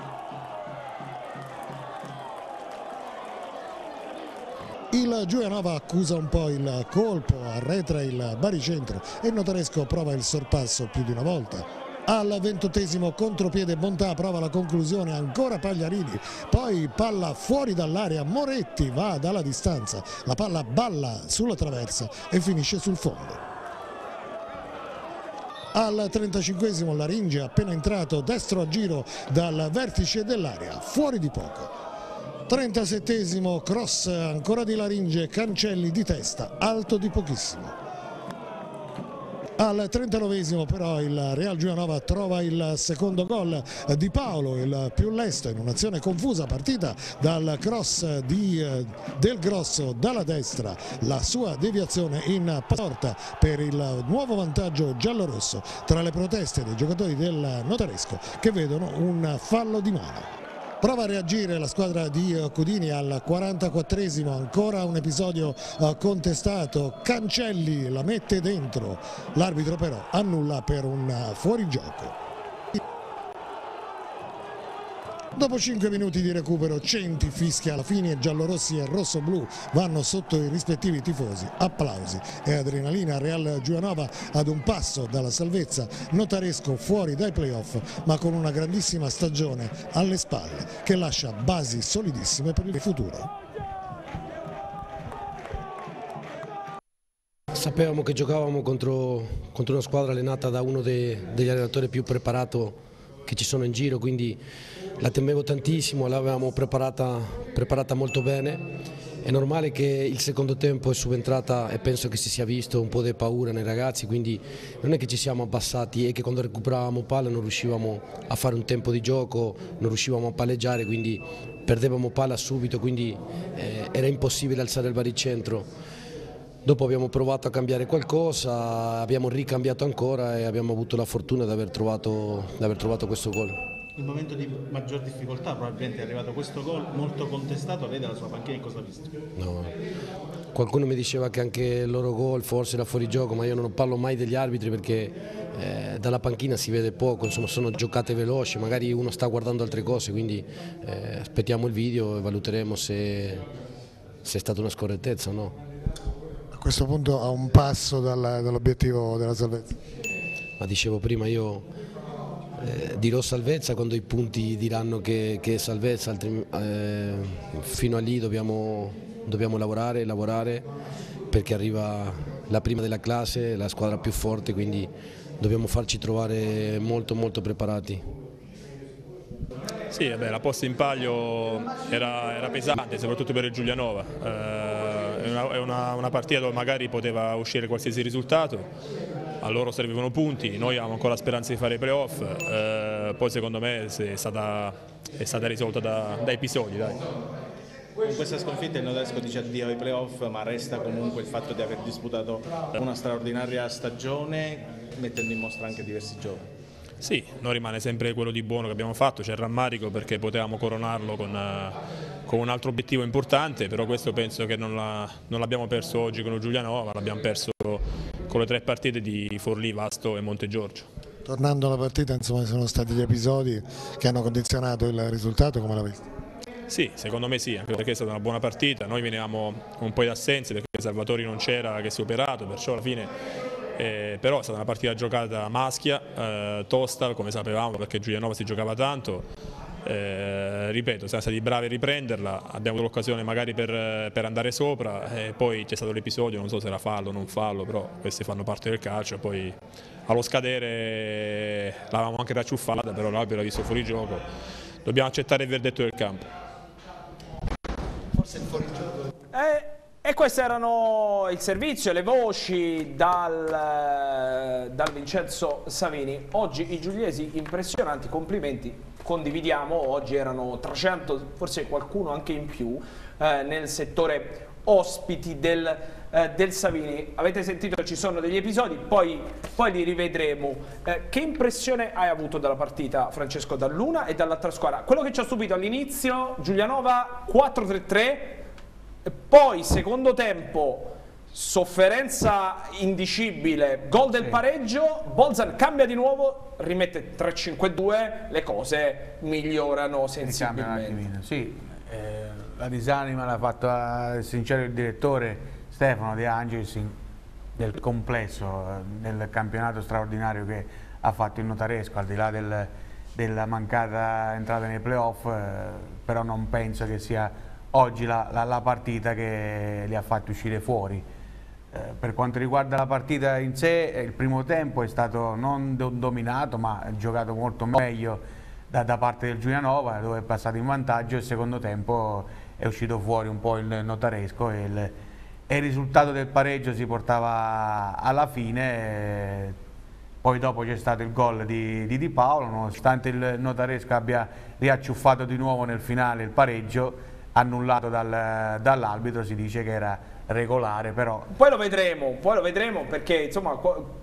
Il Giulianova accusa un po' il colpo, arretra il baricentro e il Notaresco prova il sorpasso più di una volta. Al ventottesimo contropiede Bontà, prova la conclusione, ancora Pagliarini, poi palla fuori dall'area, Moretti va dalla distanza, la palla balla sulla traversa e finisce sul fondo. Al trentacinquesimo Laringe appena entrato, destro a giro dal vertice dell'area, fuori di poco. trentasettesimo cross ancora di Laringe, Cancelli di testa, alto di pochissimo. Al trentanovesimo però il Real Giulianova trova il secondo gol di Paolo, il più lesto in un'azione confusa partita dal cross di Del Grosso dalla destra, la sua deviazione in porta per il nuovo vantaggio giallorosso tra le proteste dei giocatori del Notaresco che vedono un fallo di mano. Prova a reagire la squadra di Cudini al quarantaquattresimo, ancora un episodio contestato, Cancelli la mette dentro, l'arbitro però annulla per un fuorigioco. Dopo cinque minuti di recupero Centi fischia alla fine e giallorossi e rossoblù vanno sotto i rispettivi tifosi, applausi e adrenalina. Real Giulianova ad un passo dalla salvezza, Notaresco fuori dai playoff ma con una grandissima stagione alle spalle che lascia basi solidissime per il futuro. Sapevamo che giocavamo contro, contro una squadra allenata da uno dei, degli allenatori più preparati che ci sono in giro, quindi la temevo tantissimo, l'avevamo preparata, preparata molto bene è normale che il secondo tempo è subentrata e penso che si sia visto un po' di paura nei ragazzi, quindi non è che ci siamo abbassati, è che quando recuperavamo palla non riuscivamo a fare un tempo di gioco, non riuscivamo a palleggiare, quindi perdevamo palla subito, quindi eh, era impossibile alzare il baricentro. Dopo abbiamo provato a cambiare qualcosa, abbiamo ricambiato ancora e abbiamo avuto la fortuna di aver trovato, di aver trovato questo gol. Il momento di maggior difficoltà probabilmente è arrivato questo gol molto contestato, lei dalla sua panchina cosa ha visto? No. Qualcuno mi diceva che anche il loro gol forse era fuori gioco, ma io non parlo mai degli arbitri perché eh, dalla panchina si vede poco, insomma sono giocate veloci, magari uno sta guardando altre cose, quindi eh, aspettiamo il video e valuteremo se, se è stata una scorrettezza o no. A questo punto a un passo dal, dall'obiettivo della salvezza. Ma dicevo prima, io Eh, dirò salvezza quando i punti diranno che, che è salvezza, altri, eh, fino a lì dobbiamo, dobbiamo lavorare, lavorare perché arriva la prima della classe, la squadra più forte, quindi dobbiamo farci trovare molto molto preparati. Sì, vabbè, la posta in palio era, era pesante, soprattutto per il Giulianova. Eh, è una, è una, una partita dove magari poteva uscire qualsiasi risultato. A loro servivano punti, noi avevamo ancora speranza di fare i playoff, eh, poi secondo me è stata, è stata risolta da, da episodi. Dai. Con questa sconfitta il Notaresco dice addio ai playoff, ma resta comunque il fatto di aver disputato una straordinaria stagione, mettendo in mostra anche diversi giovani. Sì, non rimane sempre quello di buono che abbiamo fatto, c'è il rammarico perché potevamo coronarlo con, con un altro obiettivo importante, però questo penso che non l'abbiamo perso oggi con il Giulianova, l'abbiamo perso con le tre partite di Forlì, Vasto e Montegiorgio. Tornando alla partita, insomma, sono stati gli episodi che hanno condizionato il risultato, come l'ha visto? Sì, secondo me sì, anche perché è stata una buona partita, noi venivamo un po' in assenze perché Salvatori non c'era, che si è operato, perciò alla fine, eh, però è stata una partita giocata maschia, eh, tosta come sapevamo perché Giulianova si giocava tanto. Eh, ripeto, siamo stati bravi a riprenderla, abbiamo avuto l'occasione magari per, per andare sopra e poi c'è stato l'episodio, non so se era fallo o non fallo, però questi fanno parte del calcio, poi allo scadere l'avevamo anche racciuffata, però l'arbitro ha visto fuori gioco, dobbiamo accettare il verdetto del campo. Forse il fuorigioco. Eh, e questi erano il servizio, le voci dal, dal Vincenzo Savini. Oggi i giuliesi impressionanti, complimenti. Condividiamo, oggi erano trecento, forse qualcuno anche in più, eh, nel settore ospiti del, eh, del Savini. Avete sentito, ci sono degli episodi, poi, poi li rivedremo. Eh, che impressione hai avuto dalla partita, Francesco, dall'una e dall'altra squadra? Quello che ci ha subito all'inizio, Giulianova quattro tre tre, poi secondo tempo sofferenza indicibile, gol del pareggio, Bolzan cambia di nuovo, rimette tre cinque due, le cose migliorano sensibilmente. Sì, eh, la disanima l'ha fatta sincero il direttore Stefano De Angelis del complesso, eh, del campionato straordinario che ha fatto il Notaresco, al di là del, della mancata entrata nei playoff, eh, però non penso che sia oggi la, la, la partita che li ha fatti uscire fuori. Per quanto riguarda la partita in sé, il primo tempo è stato non dominato ma giocato molto meglio da, da parte del Giulianova, dove è passato in vantaggio. Il secondo tempo è uscito fuori un po' il Notaresco e il, e il risultato del pareggio si portava alla fine. Poi dopo c'è stato il gol di, di Di Paolo, nonostante il Notaresco abbia riacciuffato di nuovo nel finale il pareggio annullato dal, dall'arbitro, si dice che era regolare, però poi lo vedremo, poi lo vedremo perché insomma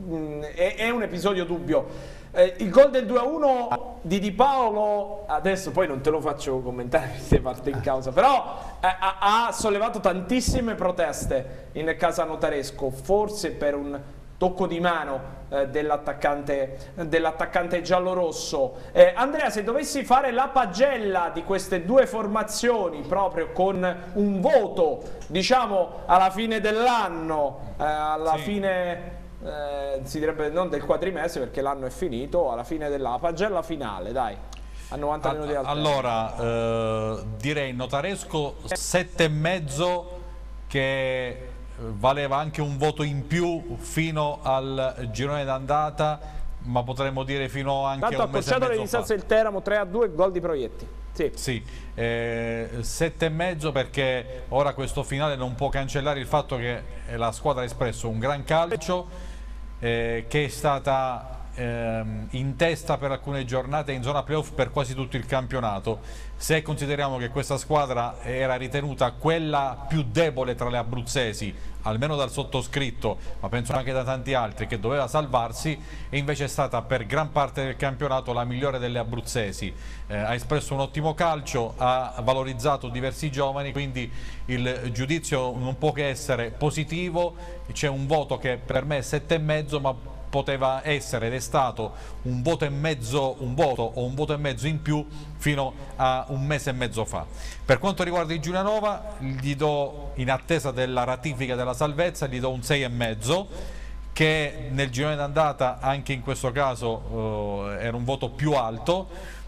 è, è un episodio dubbio. Eh, il gol del due a uno di Di Paolo, adesso poi non te lo faccio commentare se parte in causa, però eh, ha, ha sollevato tantissime proteste in casa Notaresco, forse per un tocco di mano eh, dell'attaccante dell'attaccante giallorosso. Eh, Andrea, se dovessi fare la pagella di queste due formazioni proprio con un voto, diciamo alla fine dell'anno, eh, alla sì. fine eh, si direbbe non del quadrimestre perché l'anno è finito, alla fine della pagella finale, dai, a novanta a, minuti al tempo. Allora eh, direi Notaresco sette e mezzo, che valeva anche un voto in più fino al girone d'andata, ma potremmo dire fino anche Tanto a un mese e accorciato le mezzo fa. distanze il Teramo tre a due, gol di Proietti. Sì, sì eh, sette e mezzo, perché ora questo finale non può cancellare il fatto che la squadra ha espresso un gran calcio, eh, che è stata ehm, in testa per alcune giornate in zona playoff per quasi tutto il campionato. Se consideriamo che questa squadra era ritenuta quella più debole tra le abruzzesi, almeno dal sottoscritto, ma penso anche da tanti altri, che doveva salvarsi, e invece è stata per gran parte del campionato la migliore delle abruzzesi. Eh, ha espresso un ottimo calcio, ha valorizzato diversi giovani, quindi il giudizio non può che essere positivo. C'è un voto che per me è sette e mezzo, ma poteva essere ed è stato un voto e mezzo, un voto o un voto e mezzo in più fino a un mese e mezzo fa. Per quanto riguarda il Giulianova, gli do, in attesa della ratifica della salvezza, gli do un sei e mezzo, che nel girone d'andata anche in questo caso eh, era un voto più alto.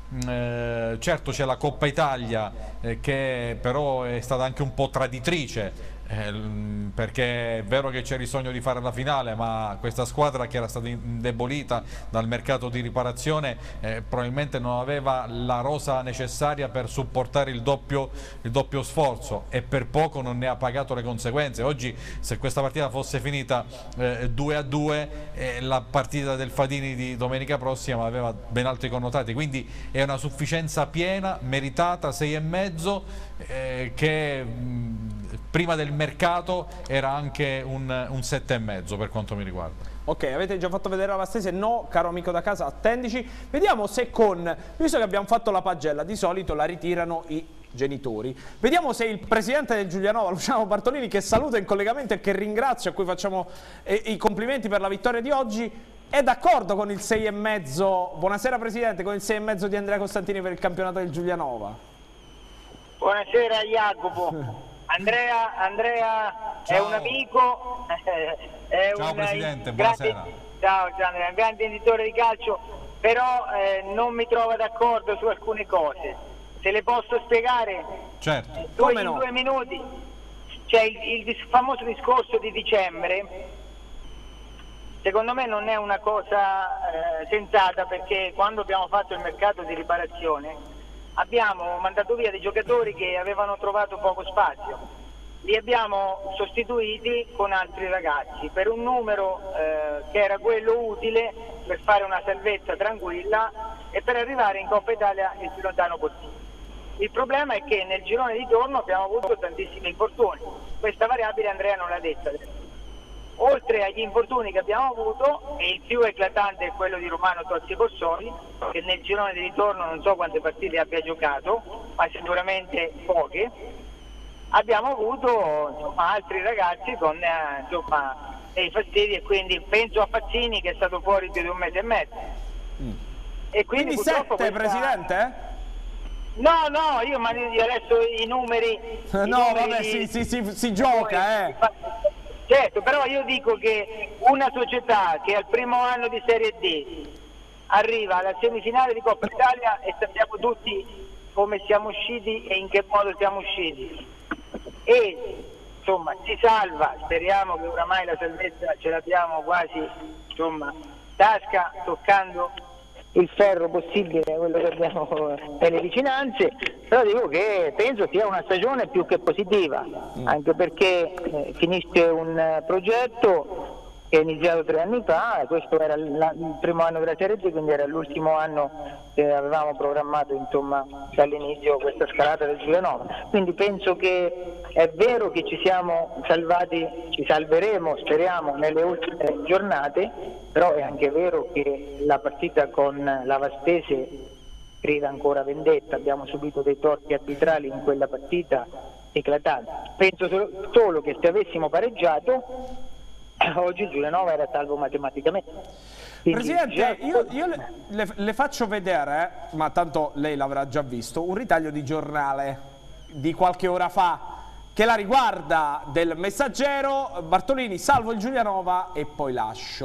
Eh, certo c'è la Coppa Italia eh, che però è stata anche un po' traditrice, eh, perché è vero che c'è il sogno di fare la finale, ma questa squadra che era stata indebolita dal mercato di riparazione eh, probabilmente non aveva la rosa necessaria per supportare il doppio, il doppio sforzo, e per poco non ne ha pagato le conseguenze. Oggi, se questa partita fosse finita eh, due a due, eh, la partita del Fadini di domenica prossima aveva ben altri connotati, quindi è una sufficienza piena, meritata, sei e mezzo, eh, che mh, prima del mercato era anche un, un sette e mezzo per quanto mi riguarda. Ok, avete già fatto vedere la Vastese? No, caro amico da casa, attendici. Vediamo se con, visto che abbiamo fatto la pagella, di solito la ritirano i genitori. Vediamo se il presidente del Giulianova, Luciano Bartolini, che saluto in collegamento e che ringrazio, a cui facciamo eh, i complimenti per la vittoria di oggi, è d'accordo con il sei e mezzo. Buonasera Presidente, con il sei e mezzo di Andrea Costantini per il campionato del Giulianova. Buonasera Jacopo. Andrea, Andrea è un amico, è ciao un Presidente, grande, buonasera. Ciao, ciao Andrea, un grande editore di calcio, però eh, non mi trova d'accordo su alcune cose. Se le posso spiegare? Certo. Due, Come in no? due minuti. C'è il, il famoso discorso di dicembre, secondo me non è una cosa eh, sensata, perché quando abbiamo fatto il mercato di riparazione abbiamo mandato via dei giocatori che avevano trovato poco spazio, li abbiamo sostituiti con altri ragazzi per un numero eh, che era quello utile per fare una salvezza tranquilla e per arrivare in Coppa Italia il più lontano possibile. Il problema è che nel girone di torno abbiamo avuto tantissimi infortuni, questa variabile Andrea non l'ha detta. Oltre agli infortuni che abbiamo avuto, e il più eclatante è quello di Romano Tozzi Borsoni, che nel girone di ritorno non so quante partite abbia giocato, ma sicuramente poche, abbiamo avuto insomma, altri ragazzi con eh, insomma, dei fastidi, e quindi penso a Fazzini che è stato fuori più di un mese e mezzo. Mm. E quindi, Quindi sette, questa... Presidente? No, no, io ma adesso i numeri... no, i numeri vabbè, di... si, si, si, si gioca, eh. Certo, però io dico che una società che al primo anno di Serie D arriva alla semifinale di Coppa Italia, e sappiamo tutti come siamo usciti e in che modo siamo usciti, e insomma si salva, speriamo che oramai la salvezza ce l'abbiamo quasi insomma tasca, toccando il ferro possibile, quello che abbiamo nelle vicinanze, però dico che penso sia una stagione più che positiva, anche perché eh, finisce un eh, progetto che è iniziato tre anni fa, e questo era la, il primo anno della Serie D, quindi era l'ultimo anno che avevamo programmato insomma dall'inizio questa scalata del Giulianova. Quindi penso che è vero che ci siamo salvati, ci salveremo, speriamo, nelle ultime giornate, però è anche vero che la partita con la Vastese creda ancora vendetta, abbiamo subito dei torti arbitrali in quella partita eclatanti. Penso solo, solo che se avessimo pareggiato oggi il Giulianova era salvo matematicamente. Quindi, Presidente, già... io, io le, le, le faccio vedere, ma tanto lei l'avrà già visto, un ritaglio di giornale di qualche ora fa che la riguarda, del Messaggero. Bartolini, salvo il Giulianova e poi lascio.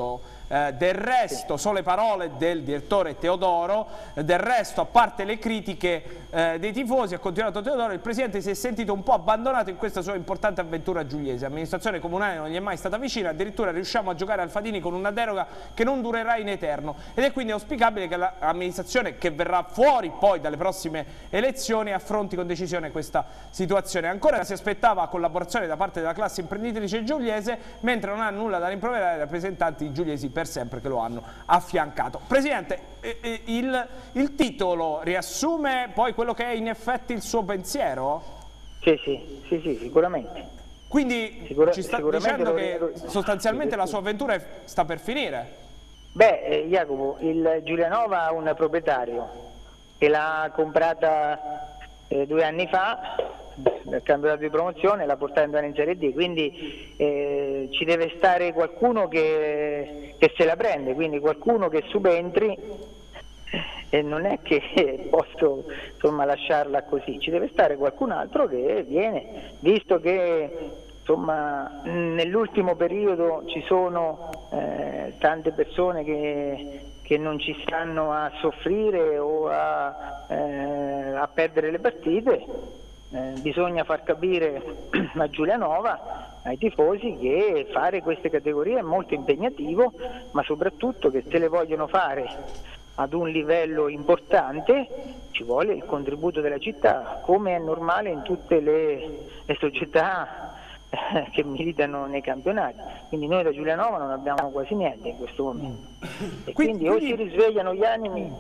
Eh, del resto, sono le parole del direttore Teodoro, eh, del resto, a parte le critiche eh, dei tifosi, ha continuato Teodoro, il presidente si è sentito un po' abbandonato in questa sua importante avventura giuliese. L'amministrazione comunale non gli è mai stata vicina, addirittura riusciamo a giocare al Fadini con una deroga che non durerà in eterno, ed è quindi auspicabile che l'amministrazione che verrà fuori poi dalle prossime elezioni affronti con decisione questa situazione. Ancora si aspettava collaborazione da parte della classe imprenditrice giuliese, mentre non ha nulla da rimproverare ai rappresentanti giuliesi per sempre che lo hanno affiancato. Presidente, eh, il, il titolo riassume poi quello che è in effetti il suo pensiero? Sì, sì, sì, sì, sicuramente. Quindi Sicura, ci sta dicendo che sostanzialmente la sua avventura è, sta per finire? Beh, eh, Jacopo, il Giulianova ha un proprietario che l'ha comprata eh, due anni fa nel campionato di promozione, l'ha portata in Serie D, quindi eh, ci deve stare qualcuno che, che se la prende, quindi qualcuno che subentri, e non è che posso insomma lasciarla così, ci deve stare qualcun altro che viene, visto che insomma nell'ultimo periodo ci sono eh, tante persone che, che non ci stanno a soffrire o a, eh, a perdere le partite. Eh, bisogna far capire a Giulianova, ai tifosi, che fare queste categorie è molto impegnativo, ma soprattutto che se le vogliono fare ad un livello importante ci vuole il contributo della città, come è normale in tutte le, le società eh, che militano nei campionati. Quindi noi da Giulianova non abbiamo quasi niente in questo momento, e quindi, quindi o si risvegliano gli animi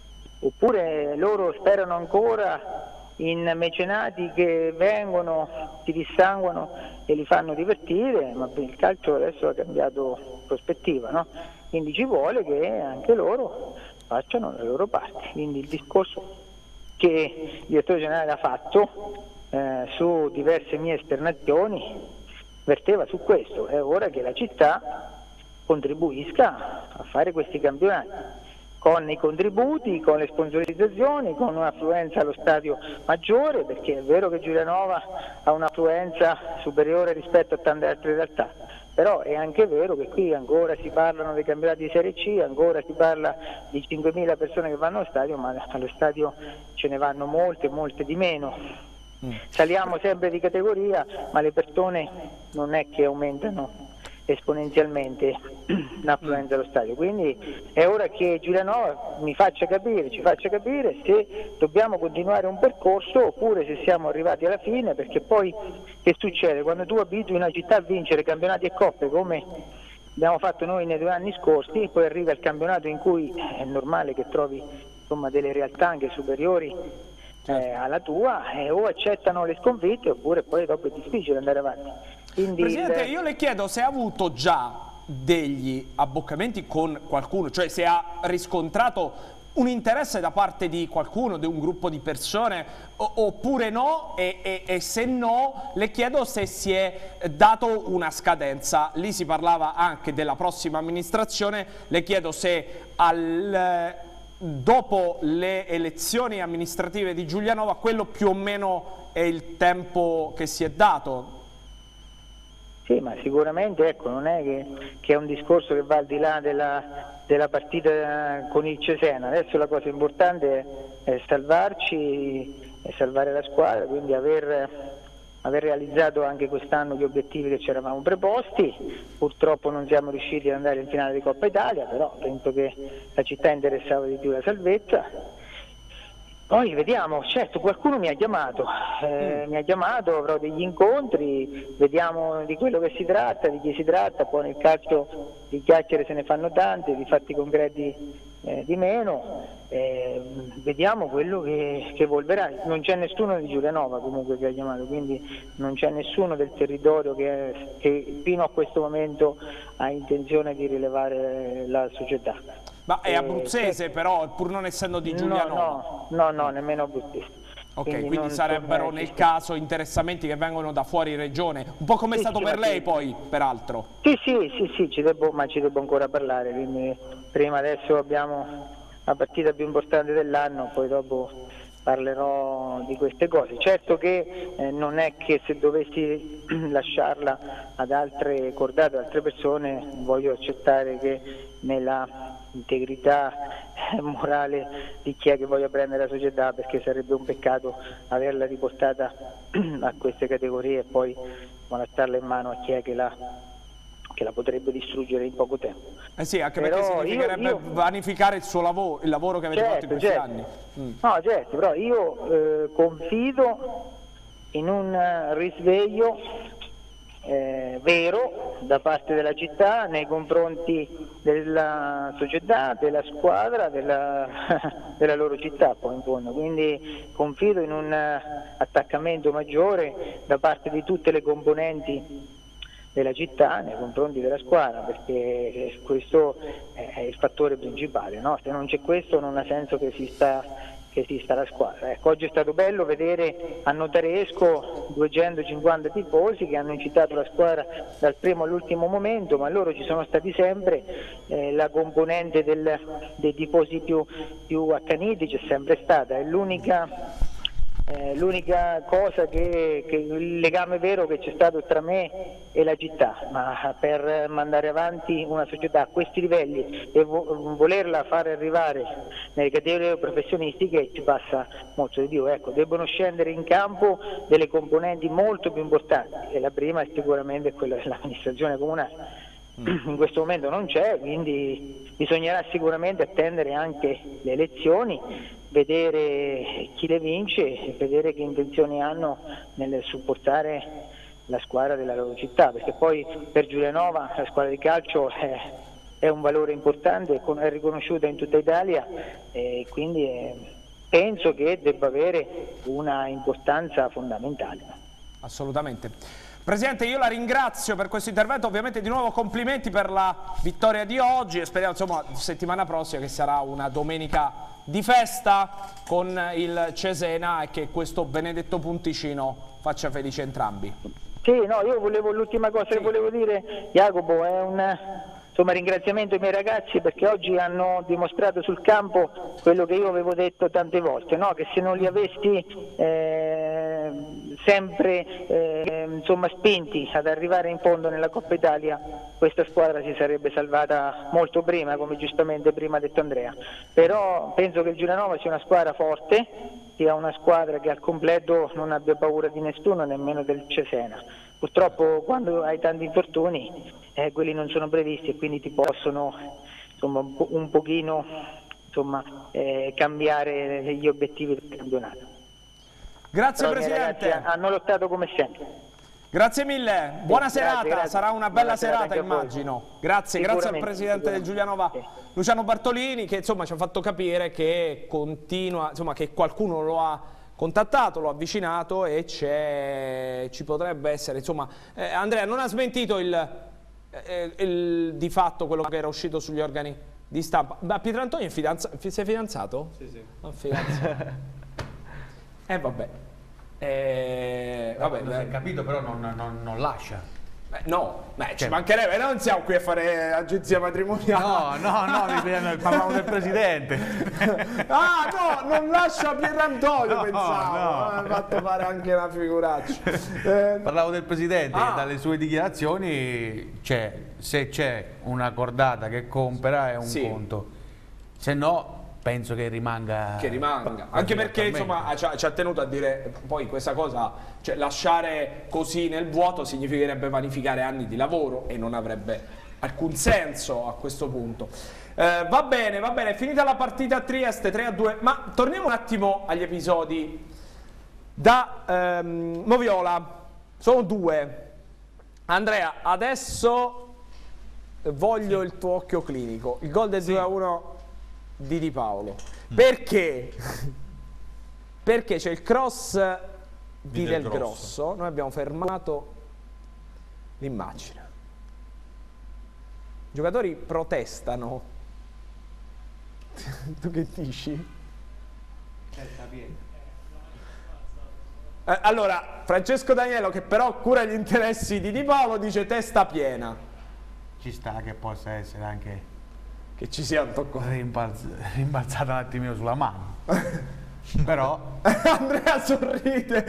oppure loro sperano ancora in mecenati che vengono, si dissanguano e li fanno divertire, ma il calcio adesso ha cambiato prospettiva, no? Quindi ci vuole che anche loro facciano la loro parte. Quindi il discorso che il direttore generale ha fatto eh, su diverse mie esternazioni verteva su questo: è ora che la città contribuisca a fare questi campionati con i contributi, con le sponsorizzazioni, con un'affluenza allo stadio maggiore, perché è vero che Giulianova ha un'affluenza superiore rispetto a tante altre realtà, però è anche vero che qui ancora si parlano dei campionati di Serie C, ancora si parla di cinquemila persone che vanno allo stadio, ma allo stadio ce ne vanno molte, molte di meno. Saliamo sempre di categoria, ma le persone non è che aumentano esponenzialmente l'affluenza allo stadio, quindi è ora che Giulianova mi faccia capire, ci faccia capire se dobbiamo continuare un percorso oppure se siamo arrivati alla fine, perché poi che succede? Quando tu abitui una città a vincere campionati e coppe come abbiamo fatto noi nei due anni scorsi, poi arriva il campionato in cui è normale che trovi insomma delle realtà anche superiori eh, alla tua, e o accettano le sconfitte oppure poi dopo è difficile andare avanti. Quindi Presidente, il... io le chiedo se ha avuto già degli abboccamenti con qualcuno, cioè se ha riscontrato un interesse da parte di qualcuno, di un gruppo di persone, o, oppure no, e, e, e se no le chiedo se si è dato una scadenza. Lì si parlava anche della prossima amministrazione, le chiedo se al, dopo le elezioni amministrative di Giulianova quello più o meno è il tempo che si è dato. Sì, ma sicuramente ecco, non è che, che è un discorso che va al di là della, della partita con il Cesena. Adesso la cosa importante è, è salvarci e salvare la squadra, quindi aver, aver realizzato anche quest'anno gli obiettivi che ci eravamo preposti. Purtroppo non siamo riusciti ad andare in finale di Coppa Italia, però penso che la città interessava di più la salvezza. Poi vediamo, certo qualcuno mi ha chiamato, eh, mm. mi ha chiamato, avrò degli incontri, vediamo di quello che si tratta, di chi si tratta, poi nel calcio di chiacchiere se ne fanno tante, di fatti concreti eh, di meno, eh, vediamo quello che, che evolverà. Non c'è nessuno di Giulianova comunque che ha chiamato, quindi non c'è nessuno del territorio che, che fino a questo momento ha intenzione di rilevare la società. Ma è abruzzese eh, però, pur non essendo di Giulianova? No, no, no, no, nemmeno abruzzese. Ok, quindi, quindi sarebbero nel caso interessamenti che vengono da fuori regione, un po' come sì, è stato per lei poi, peraltro. Sì, sì, sì, sì, ci devo, ma ci devo ancora parlare, quindi prima adesso abbiamo la partita più importante dell'anno, poi dopo parlerò di queste cose. Certo che eh, non è che se dovessi lasciarla ad altre cordate, ad altre persone, voglio accettare che nella integrità morale di chi è che voglia prendere la società, perché sarebbe un peccato averla riportata a queste categorie e poi lasciarla in mano a chi è che la, che la potrebbe distruggere in poco tempo. Eh sì, anche Però perché significherebbe io, io... vanificare il suo lavoro, il lavoro che avete certo, fatto in questi certo. anni. Mm. No, certo, però io eh, confido in un risveglio eh, vero da parte della città nei confronti della società, della squadra, della, della loro città poi in fondo. Quindi confido in un attaccamento maggiore da parte di tutte le componenti della città nei confronti della squadra, perché questo è il fattore principale, no? Se non c'è questo non ha senso che esista, che esista la squadra. Ecco, oggi è stato bello vedere a Notaresco duecentocinquanta tifosi che hanno incitato la squadra dal primo all'ultimo momento, ma loro ci sono stati sempre, eh, la componente del, dei tifosi più, più accaniti c'è sempre stata, è l'unica Eh, l'unica cosa che, che il legame vero che c'è stato tra me e la città, ma per mandare avanti una società a questi livelli e vo volerla fare arrivare nelle categorie professionistiche ci passa molto di più. Ecco, debbono scendere in campo delle componenti molto più importanti e la prima è sicuramente quella dell'amministrazione comunale. Mm. In questo momento non c'è, quindi bisognerà sicuramente attendere anche le elezioni, vedere chi le vince e vedere che intenzioni hanno nel supportare la squadra della loro città, perché poi per Giulianova la squadra di calcio è, è un valore importante, è riconosciuta in tutta Italia e quindi è, penso che debba avere una importanza fondamentale. Assolutamente. Presidente, io la ringrazio per questo intervento, ovviamente di nuovo complimenti per la vittoria di oggi e speriamo insomma settimana prossima che sarà una domenica di festa con il Cesena e che questo benedetto punticino faccia felice entrambi. Sì, no, io volevo, l'ultima cosa sì. che volevo dire, Jacopo, è un insomma, ringraziamento ai miei ragazzi perché oggi hanno dimostrato sul campo quello che io avevo detto tante volte, no? Che se non li avessi eh, sempre eh, insomma, spinti ad arrivare in fondo nella Coppa Italia, questa squadra si sarebbe salvata molto prima, come giustamente prima ha detto Andrea. Però penso che il Giulianova sia una squadra forte, sia una squadra che al completo non abbia paura di nessuno, nemmeno del Cesena. Purtroppo quando hai tanti infortuni eh, quelli non sono previsti e quindi ti possono insomma, un, po un pochino insomma, eh, cambiare gli obiettivi del campionato. Grazie Però Presidente. Hanno lottato come sempre. Grazie mille, buona sì, serata, grazie, grazie. Sarà una bella buona serata, serata immagino. Grazie, grazie al Presidente del Giulianova sì. Luciano Bartolini che insomma ci ha fatto capire che continua, insomma che qualcuno lo ha contattato, l'ho avvicinato e ci potrebbe essere, insomma, eh, Andrea non ha smentito il, eh, il, di fatto quello che era uscito sugli organi di stampa. Ma Pietrantonio è fidanza si è fidanzato? Sì, sì. Non fidanzato. Eh vabbè. Eh, vabbè, non si è capito, però non, non, non lascia. Beh, no, beh, ci mancherebbe, non siamo qui a fare agenzia matrimoniale. No, no, no, parlavo del Presidente. Ah, no, non lascia Pierantonio, no, pensavo. No. Ha fatto fare anche una figuraccia. Eh, parlavo del Presidente, ah. dalle sue dichiarazioni c'è, se c'è una cordata che compra è un sì. conto, se no penso che rimanga che rimanga anche perché insomma ci ha, ci ha tenuto a dire poi questa cosa, cioè lasciare così nel vuoto significherebbe vanificare anni di lavoro e non avrebbe alcun senso a questo punto. Eh, va bene, va bene, è finita la partita a Trieste tre a due, ma torniamo un attimo agli episodi da ehm, Moviola. Sono due. Andrea, adesso voglio sì. il tuo occhio clinico. Il gol del sì. due a uno di Di Paolo, perché perché c'è il cross di, di Del, del Grosso. Grosso, noi abbiamo fermato l'immagine, i giocatori protestano. Tu che dici? Eh, allora Francesco Daniello, che però cura gli interessi di Di Paolo, dice testa piena. Ci sta che possa essere anche che ci sia un tocco rimbalz rimbalzata un attimino sulla mano. Però Andrea sorride.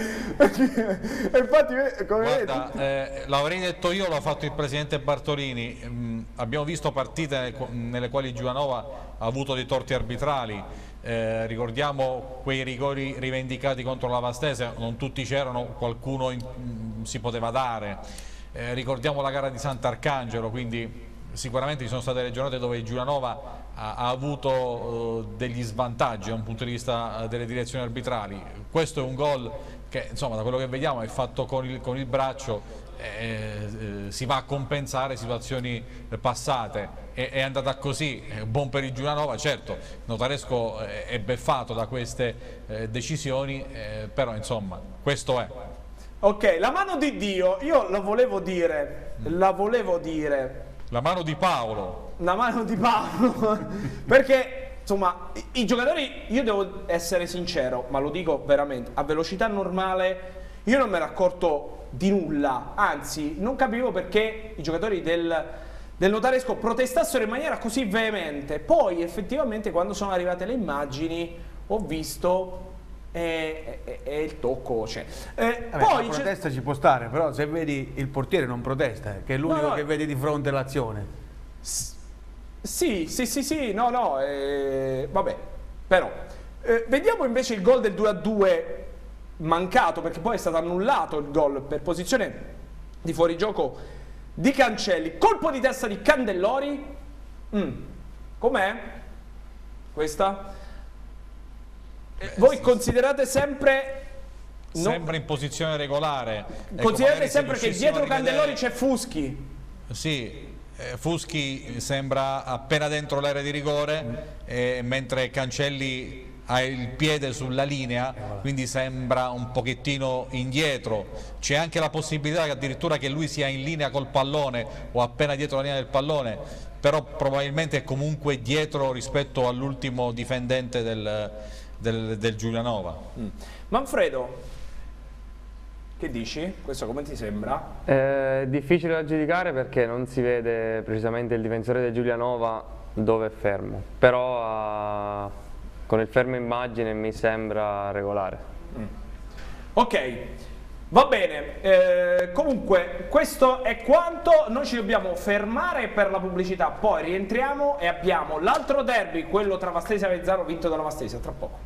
E infatti, come Guarda, eh, l'avrei detto io, l'ha fatto il presidente Bartolini. Mm, abbiamo visto partite nelle, nelle quali Giulianova ha avuto dei torti arbitrali. Eh, ricordiamo quei rigori rivendicati contro la Vastese, non tutti c'erano, qualcuno in, mm, si poteva dare. Eh, ricordiamo la gara di Sant'Arcangelo, quindi sicuramente ci sono state le giornate dove Giulianova ha, ha avuto uh, degli svantaggi da un punto di vista uh, delle direzioni arbitrali. Questo è un gol che, insomma, da quello che vediamo è fatto con il, con il braccio, eh, eh, si va a compensare situazioni passate, è, è andata così, è buon per il Giulianova. Certo, Notaresco è, è beffato da queste eh, decisioni, eh, però insomma questo è. Ok, la mano di Dio, io la volevo dire, la volevo dire. La mano di Paolo. La mano di Paolo. Perché, insomma, i, i giocatori, io devo essere sincero, ma lo dico veramente, a velocità normale io non mi ero accorto di nulla. Anzi, non capivo perché i giocatori del, del Notaresco protestassero in maniera così veemente. Poi, effettivamente, quando sono arrivate le immagini, ho visto... E, e, e il tocco c'è. Eh, Vabbè, poi la protesta ci può stare, però se vedi il portiere non protesta, che è l'unico no, no, che vede di fronte l'azione. Sì, sì, sì, sì, no, no, eh, vabbè, però. Eh, vediamo invece il gol del due a due mancato, perché poi è stato annullato il gol per posizione di fuorigioco di Cancelli. Colpo di testa di Candellori. Mm. Com'è? Questa? Beh, Voi sì, considerate sempre... Sembra no, in posizione regolare. Considerate ecco, sempre che dietro Candellori c'è Fuschi. Sì, eh, Fuschi sembra appena dentro l'area di rigore, mm. eh, mentre Cancelli ha il piede sulla linea, quindi sembra un pochettino indietro. C'è anche la possibilità che addirittura che lui sia in linea col pallone o appena dietro la linea del pallone, però probabilmente è comunque dietro rispetto all'ultimo difendente del... Del, del Giulianova. mm. Manfredo, che dici? Questo come ti sembra? È difficile da giudicare perché non si vede precisamente il difensore del Giulianova dove è fermo, però uh, con il fermo immagine mi sembra regolare. mm. Ok, va bene, eh, comunque questo è quanto. Noi ci dobbiamo fermare per la pubblicità, poi rientriamo e abbiamo l'altro derby, quello tra Vastese e Avezzano, vinto dalla Vastese, tra poco.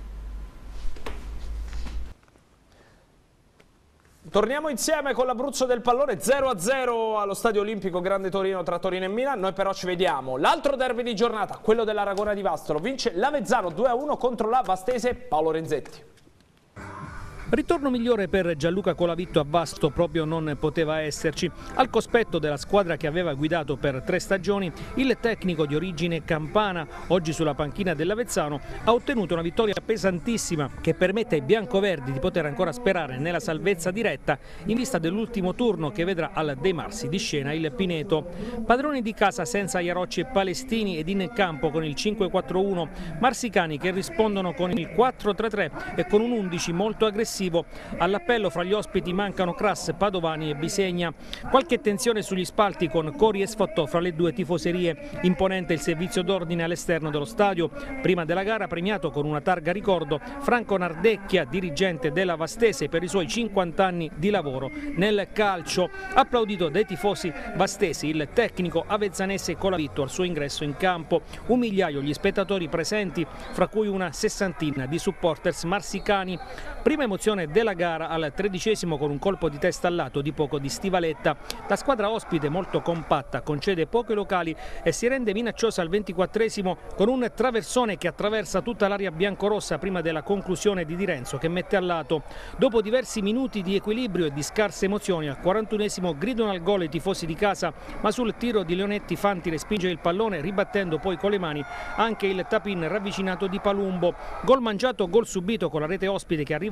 Torniamo insieme con l'Abruzzo del pallone, zero a zero allo Stadio Olimpico Grande Torino tra Torino e Milan. Noi però ci vediamo l'altro derby di giornata, quello dell'Aragona di Vasto. Vince l'Avezzano due a uno contro la Vastese. Paolo Renzetti. Ritorno migliore per Gianluca Colavitto a Vasto proprio non poteva esserci. Al cospetto della squadra che aveva guidato per tre stagioni, il tecnico di origine campana, oggi sulla panchina dell'Avezzano, ha ottenuto una vittoria pesantissima che permette ai biancoverdi di poter ancora sperare nella salvezza diretta in vista dell'ultimo turno che vedrà al demarsi di scena il Pineto. Padroni di casa senza Iarocci e Palestini ed in campo con il cinque quattro uno, Marsicani che rispondono con il quattro tre tre e con un undici molto aggressivo. All'appello fra gli ospiti mancano Crass, Padovani e Bisegna. Qualche tensione sugli spalti con cori e sfottò fra le due tifoserie. Imponente il servizio d'ordine all'esterno dello stadio. Prima della gara premiato con una targa ricordo Franco Nardecchia, dirigente della Vastese per i suoi cinquanta anni di lavoro nel calcio. Applaudito dai tifosi vastesi il tecnico avezzanese Colavitto al suo ingresso in campo. Un migliaio gli spettatori presenti, fra cui una sessantina di supporters marsicani. Prima emozione della gara al tredicesimo con un colpo di testa al lato di poco di Stivaletta. La squadra ospite molto compatta concede pochi locali e si rende minacciosa al ventiquattresimo con un traversone che attraversa tutta l'area biancorossa prima della conclusione di Di Renzo che mette al lato. Dopo diversi minuti di equilibrio e di scarse emozioni al quarantunesimo gridano al gol i tifosi di casa, ma sul tiro di Leonetti Fanti respinge il pallone ribattendo poi con le mani anche il tap-in ravvicinato di Palumbo. Gol mangiato, gol subito con la rete ospite che arriva al quarantunesimo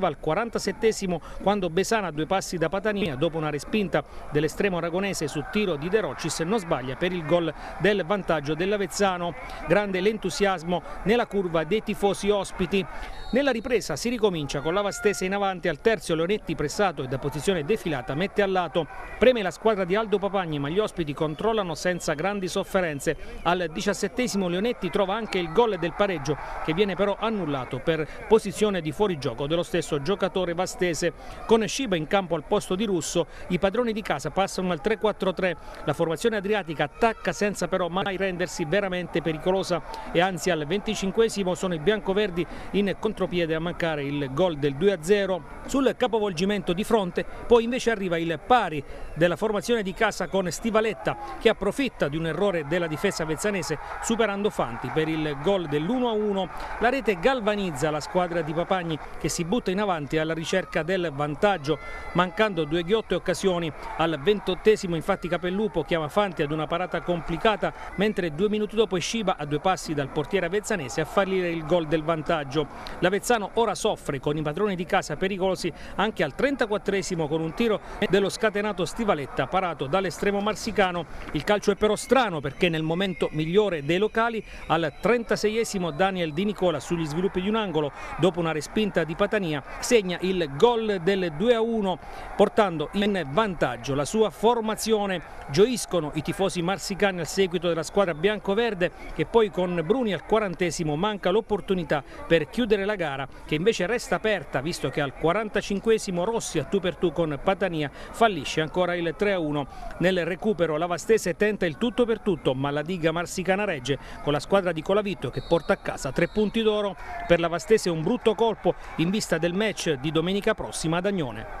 quarantasettesimo quando Besana a due passi da Patania, dopo una respinta dell'estremo aragonese su tiro di De Roccis, non sbaglia per il gol del vantaggio dell'Avezzano. Grande l'entusiasmo nella curva dei tifosi ospiti. Nella ripresa si ricomincia con la Vastese in avanti, al terzo Leonetti pressato e da posizione defilata mette a lato. Preme la squadra di Aldo Papagni, ma gli ospiti controllano senza grandi sofferenze. Al diciassettesimo Leonetti trova anche il gol del pareggio, che viene però annullato per posizione di fuorigioco dello stesso giocatore vastese. Con Sciba in campo al posto di Russo, i padroni di casa passano al tre quattro tre. La formazione adriatica attacca senza però mai rendersi veramente pericolosa, e anzi al venticinquesimo sono i biancoverdi in contropiede a mancare il gol del due a zero. Sul capovolgimento di fronte poi invece arriva il pari della formazione di casa con Stivaletta, che approfitta di un errore della difesa avezzanese superando Fanti per il gol dell'uno a uno. La rete galvanizza la squadra di Papagni, che si butta in avanti alla ricerca del vantaggio, mancando due ghiotte occasioni. Al ventottesimo infatti Capellupo chiama Fanti ad una parata complicata, mentre due minuti dopo è Sciba a due passi dal portiere avezzanese a fallire il gol del vantaggio. L'Avezzano ora soffre con i padroni di casa pericolosi anche al trentaquattresimo con un tiro dello scatenato Stivaletta parato dall'estremo marsicano. Il calcio è però strano, perché nel momento migliore dei locali, al trentaseiesimo Daniel Di Nicola sugli sviluppi di un angolo, dopo una respinta di Patania, segna il gol del due a uno, portando in vantaggio la sua formazione. Gioiscono i tifosi marsicani al seguito della squadra bianco-verde, che poi con Bruni al quarantesimo manca l'opportunità per chiudere la gara, che invece resta aperta, visto che al quarantacinquesimo Rossi a tu per tu con Patania fallisce ancora il tre a uno. Nel recupero la Vastese tenta il tutto per tutto, ma la diga marsicana regge, con la squadra di Colavitto che porta a casa tre punti d'oro. Per la Vastese un brutto colpo in vista del match di domenica prossima ad Agnone.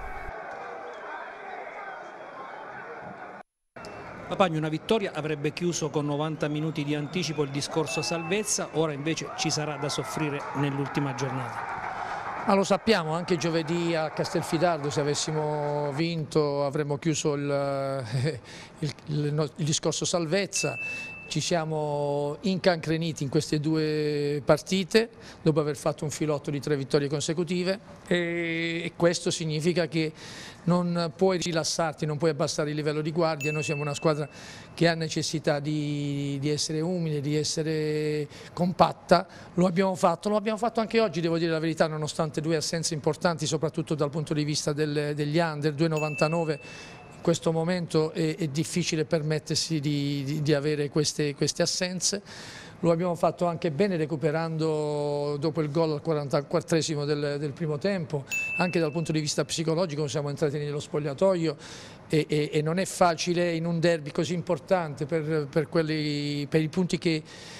Papagni, una vittoria avrebbe chiuso con novanta minuti di anticipo il discorso salvezza, ora invece ci sarà da soffrire nell'ultima giornata. Ma lo sappiamo, anche giovedì a Castelfidardo, se avessimo vinto avremmo chiuso il, il, il, il discorso salvezza. Ci siamo incancreniti in queste due partite dopo aver fatto un filotto di tre vittorie consecutive, e, e questo significa che non puoi rilassarti, non puoi abbassare il livello di guardia. Noi siamo una squadra che ha necessità di, di essere umile, di essere compatta. Lo abbiamo fatto, lo abbiamo fatto anche oggi, devo dire la verità, nonostante due assenze importanti, soprattutto dal punto di vista del, degli under, due virgola novantanove. In questo momento è, è difficile permettersi di, di, di avere queste, queste assenze. Lo abbiamo fatto anche bene, recuperando dopo il gol al quarantaquattresimo del, del primo tempo. Anche dal punto di vista psicologico siamo entrati nello spogliatoio e, e, e non è facile in un derby così importante per, per, quelli, per i punti che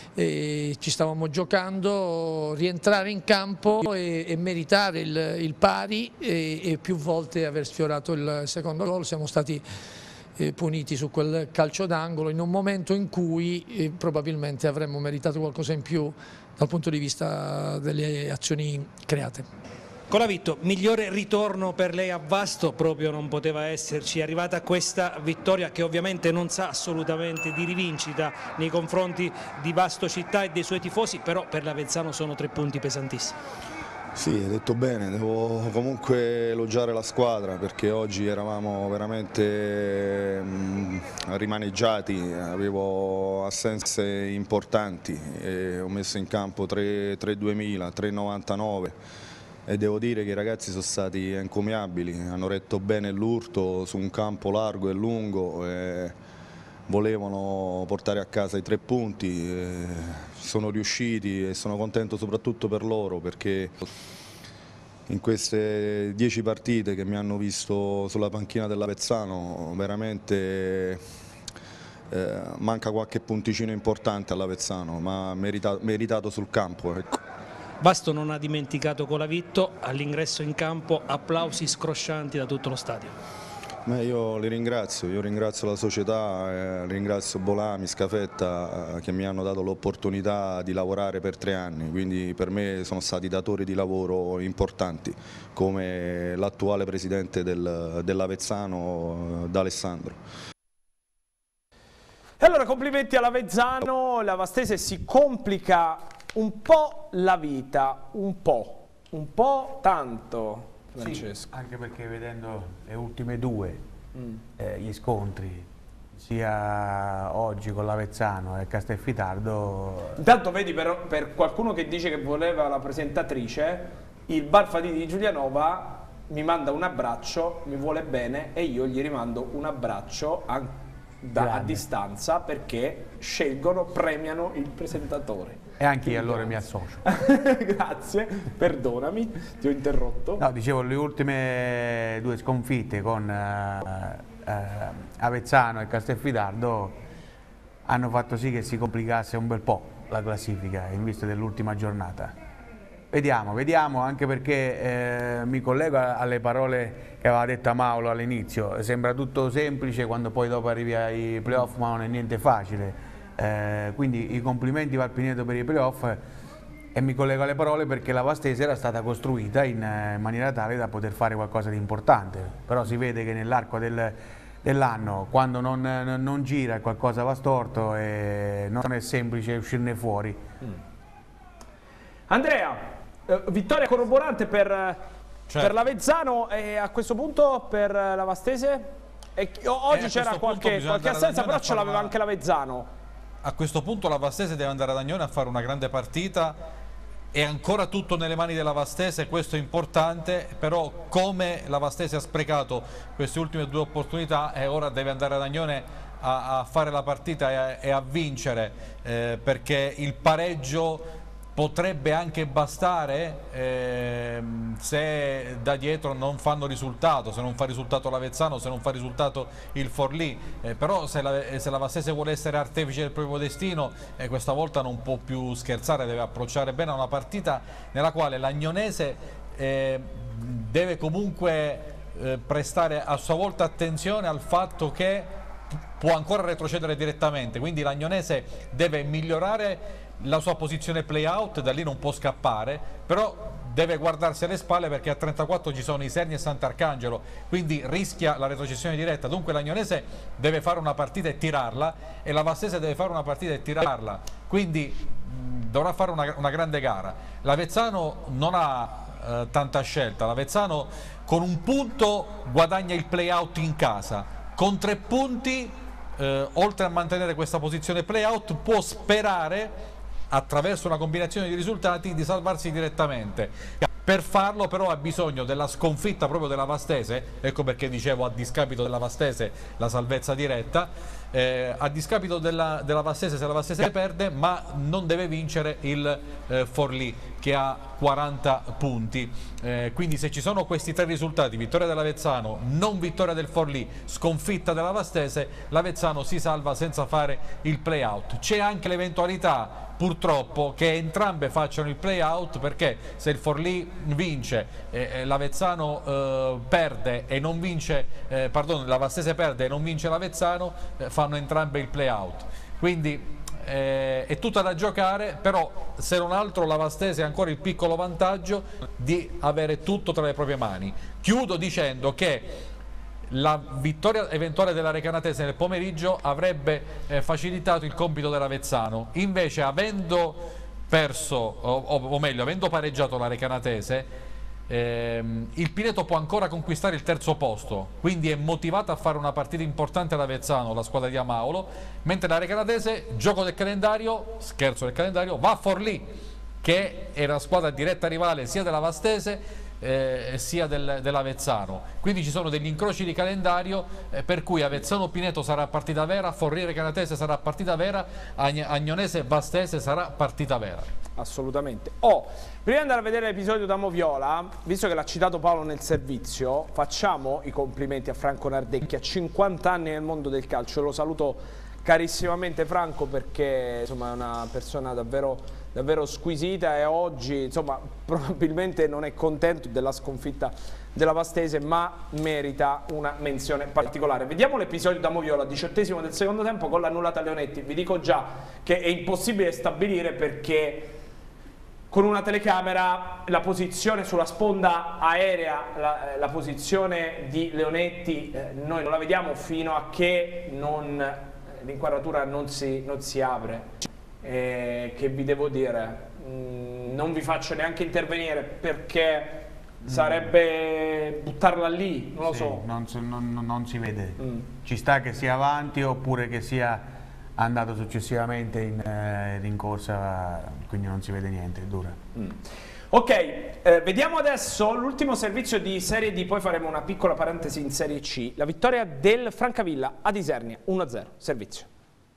eh, ci stavamo giocando, rientrare in campo e, e meritare il, il pari e, e più volte aver sfiorato il secondo gol. Siamo stati eh, puniti su quel calcio d'angolo in un momento in cui eh, probabilmente avremmo meritato qualcosa in più dal punto di vista delle azioni create. Colavitto, migliore ritorno per lei a Vasto proprio non poteva esserci. È arrivata questa vittoria che ovviamente non sa assolutamente di rivincita nei confronti di Vasto città e dei suoi tifosi, però per l'Avezzano sono tre punti pesantissimi. Sì, hai detto bene, devo comunque elogiare la squadra, perché oggi eravamo veramente mh, rimaneggiati, avevo assenze importanti, e ho messo in campo tre duemila, tre novantanove. E devo dire che i ragazzi sono stati encomiabili, hanno retto bene l'urto su un campo largo e lungo e volevano portare a casa i tre punti, e sono riusciti e sono contento soprattutto per loro, perché in queste dieci partite che mi hanno visto sulla panchina dell'Avezzano veramente eh, manca qualche punticino importante all'Avezzano, ma meritato, meritato sul campo. Ecco. Vasto non ha dimenticato Colavitto, all'ingresso in campo applausi scroscianti da tutto lo stadio. Beh, io li ringrazio, io ringrazio la società, eh, ringrazio Bolami, Scafetta, eh, che mi hanno dato l'opportunità di lavorare per tre anni, quindi per me sono stati datori di lavoro importanti, come l'attuale presidente del, dell'Avezzano, eh, D'Alessandro. E allora complimenti all'Avezzano, la Vastese si complica un po' la vita, un po', un po' tanto, Francesco. Sì, anche perché vedendo le ultime due, mm. eh, gli scontri, sia oggi con l'Avezzano e Castelfidardo... Intanto vedi, per, per qualcuno che dice che voleva la presentatrice, il Balfadini di Giulianova mi manda un abbraccio, mi vuole bene e io gli rimando un abbraccio a, da, a distanza, perché scelgono, premiano il presentatore. E anche io allora mi associo. Grazie, perdonami, ti ho interrotto. No, dicevo, le ultime due sconfitte con eh, eh, Avezzano e Castelfidardo hanno fatto sì che si complicasse un bel po' la classifica in vista dell'ultima giornata. Vediamo, vediamo, anche perché eh, mi collego alle parole che aveva detto Mauro all'inizio. Sembra tutto semplice quando poi dopo arrivi ai playoff, ma non è niente facile. Eh, quindi i complimenti Valpineto per i playoff, e mi collego alle parole perché la Vastese era stata costruita in, in maniera tale da poter fare qualcosa di importante, però si vede che nell'arco del, dell'anno, quando non, non gira, qualcosa va storto e non è semplice uscirne fuori. Mm. Andrea, eh, vittoria corroborante per, certo. per l'Avezzano, e a questo punto per la Vastese? E, oggi c'era qualche, qualche assenza, però ce l'aveva anche l'Avezzano. A questo punto la Vastese deve andare ad Agnone a fare una grande partita, è ancora tutto nelle mani della Vastese, questo è importante, però come la Vastese ha sprecato queste ultime due opportunità, e ora deve andare ad Agnone a, a fare la partita e a, e a vincere, eh, perché il pareggio potrebbe anche bastare eh, se da dietro non fanno risultato, se non fa risultato l'Avezzano, se non fa risultato il Forlì, eh, però se la, se la Vastese vuole essere artefice del proprio destino, eh, questa volta non può più scherzare, deve approcciare bene a una partita nella quale l'Agnonese eh, deve comunque eh, prestare a sua volta attenzione al fatto che può ancora retrocedere direttamente, quindi l'Agnonese deve migliorare la sua posizione play out, da lì non può scappare, però deve guardarsi alle spalle perché a trentaquattro ci sono Iserni e Sant'Arcangelo, quindi rischia la retrocessione diretta. Dunque l'Agnonese deve fare una partita e tirarla, e la Vastese deve fare una partita e tirarla, quindi mh, dovrà fare una, una grande gara. L'Avezzano non ha eh, tanta scelta, l'Avezzano con un punto guadagna il play out in casa, con tre punti eh, oltre a mantenere questa posizione play out può sperare, attraverso una combinazione di risultati, di salvarsi direttamente. Per farlo però ha bisogno della sconfitta proprio della Vastese, ecco perché dicevo a discapito della Vastese la salvezza diretta, eh, a discapito della, della Vastese se la Vastese perde, ma non deve vincere il eh, Forlì che ha quaranta punti, eh, quindi se ci sono questi tre risultati, vittoria dell'Avezzano, non vittoria del Forlì, sconfitta della Vastese, l'Avezzano si salva senza fare il play out. C'è anche l'eventualità purtroppo che entrambe facciano il play out, perché se il Forlì vince eh, l'Avezzano eh, perde e non vince, eh, pardon, la Vastese perde e non vince l'Avezzano, eh, fanno entrambe il play out, quindi eh, è tutta da giocare, però se non altro la Vastese ha ancora il piccolo vantaggio di avere tutto tra le proprie mani. Chiudo dicendo che la vittoria eventuale della Recanatese nel pomeriggio avrebbe eh, facilitato il compito dell'Avezzano, invece avendo perso o, o meglio avendo pareggiato la Recanatese, ehm, il Pineto può ancora conquistare il terzo posto, quindi è motivata a fare una partita importante all'Avezzano, la squadra di Amaolo, mentre la Recanatese, gioco del calendario, scherzo del calendario, va a Forlì, che è la squadra diretta rivale sia della Vastese Eh, sia del, dell'Avezzano, quindi ci sono degli incroci di calendario, eh, per cui Avezzano-Pineto sarà partita vera, Forlì-Recanatese sarà partita vera, Agn Agnonese-Vastese sarà partita vera. Assolutamente. Oh, prima di andare a vedere l'episodio da Moviola, visto che l'ha citato Paolo nel servizio, facciamo i complimenti a Franco Nardecchi, a cinquanta anni nel mondo del calcio. Lo saluto carissimamente Franco, perché insomma è una persona davvero davvero squisita, e oggi insomma probabilmente non è contento della sconfitta della Vastese, ma merita una menzione particolare. Vediamo l'episodio da Moviola, diciottesimo del secondo tempo, con l'annullata Leonetti. Vi dico già che è impossibile stabilire, perché con una telecamera la posizione sulla sponda aerea, la, la posizione di Leonetti, eh, noi non la vediamo fino a che l'inquadratura non si, non si apre. Eh, che vi devo dire, mm, non vi faccio neanche intervenire, perché sarebbe buttarla lì, non lo sì, so. Non, non, non si vede. Mm. Ci sta che sia avanti oppure che sia andato successivamente in eh, rincorsa, quindi non si vede niente, è dura. Mm. Ok, eh, vediamo adesso l'ultimo servizio di Serie D, poi faremo una piccola parentesi in Serie C. La vittoria del Francavilla ad Isernia, uno a zero, servizio.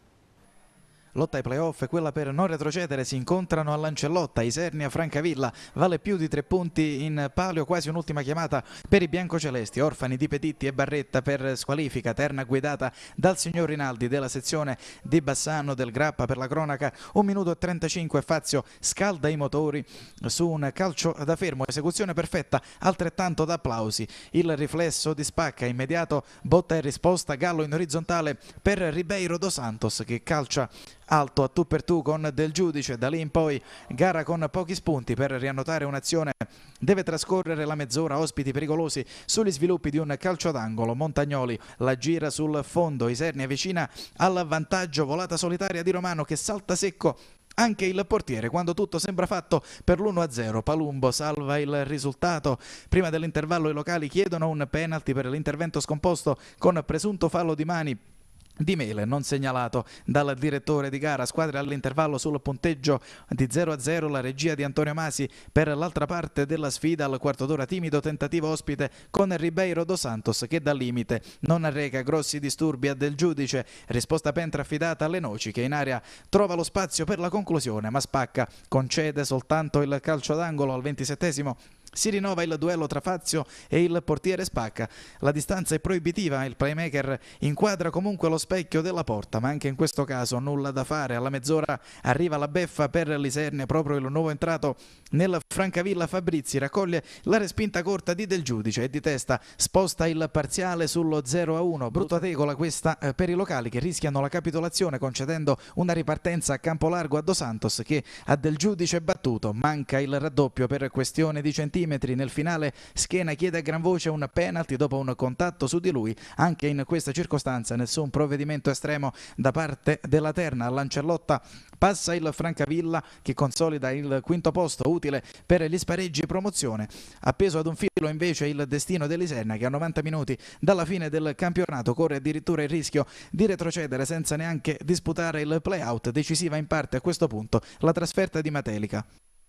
Lotta ai playoff e quella per non retrocedere si incontrano a Lancellotta, Isernia, Francavilla, vale più di tre punti in palio, quasi un'ultima chiamata per i biancocelesti, orfani di Petitti e Barretta per squalifica, terna guidata dal signor Rinaldi della sezione di Bassano del Grappa. Per la cronaca un minuto e trentacinque, Fazio scalda i motori su un calcio da fermo, esecuzione perfetta, altrettanto da applausi, il riflesso di Spacca, immediato botta e risposta, Gallo in orizzontale per Ribeiro dos Santos che calcia alto a tu per tu con Del Giudice. Da lì in poi gara con pochi spunti per riannotare un'azione. Deve trascorrere la mezz'ora, ospiti pericolosi sugli sviluppi di un calcio d'angolo. Montagnoli la gira sul fondo, Isernia vicina al vantaggio, volata solitaria di Romano che salta secco anche il portiere quando tutto sembra fatto per l'uno a zero. Palumbo salva il risultato. Prima dell'intervallo i locali chiedono un penalty per l'intervento scomposto con presunto fallo di mani di Mele, non segnalato dal direttore di gara. Squadre all'intervallo sul punteggio di zero a zero, la regia di Antonio Masi per l'altra parte della sfida. Al quarto d'ora timido tentativo ospite con Ribeiro dos Santos che dal limite non arreca grossi disturbi a Del Giudice, risposta pentra affidata alle Noci che in area trova lo spazio per la conclusione ma Spacca concede soltanto il calcio d'angolo. Al ventisettesimo si rinnova il duello tra Fazio e il portiere Spacca, la distanza è proibitiva, il playmaker inquadra comunque lo specchio della porta, ma anche in questo caso nulla da fare. Alla mezz'ora arriva la beffa per l'Isernia, proprio il nuovo entrato nel Francavilla Fabrizi raccoglie la respinta corta di Del Giudice e di testa sposta il parziale sullo zero a uno. Brutta tegola questa per i locali che rischiano la capitolazione concedendo una ripartenza a campo largo a Dos Santos che a Del Giudice battuto. Manca il raddoppio per questione di centimetri. Nel finale Schiena chiede a gran voce un penalty dopo un contatto su di lui. Anche in questa circostanza nessun provvedimento estremo da parte della terna. A Lancellotta passa il Francavilla che consolida il quinto posto utile per gli spareggi promozione. Appeso ad un filo invece il destino dell'Isernia che a novanta minuti dalla fine del campionato corre addirittura il rischio di retrocedere senza neanche disputare il play-out. Decisiva in parte a questo punto la trasferta di Matelica.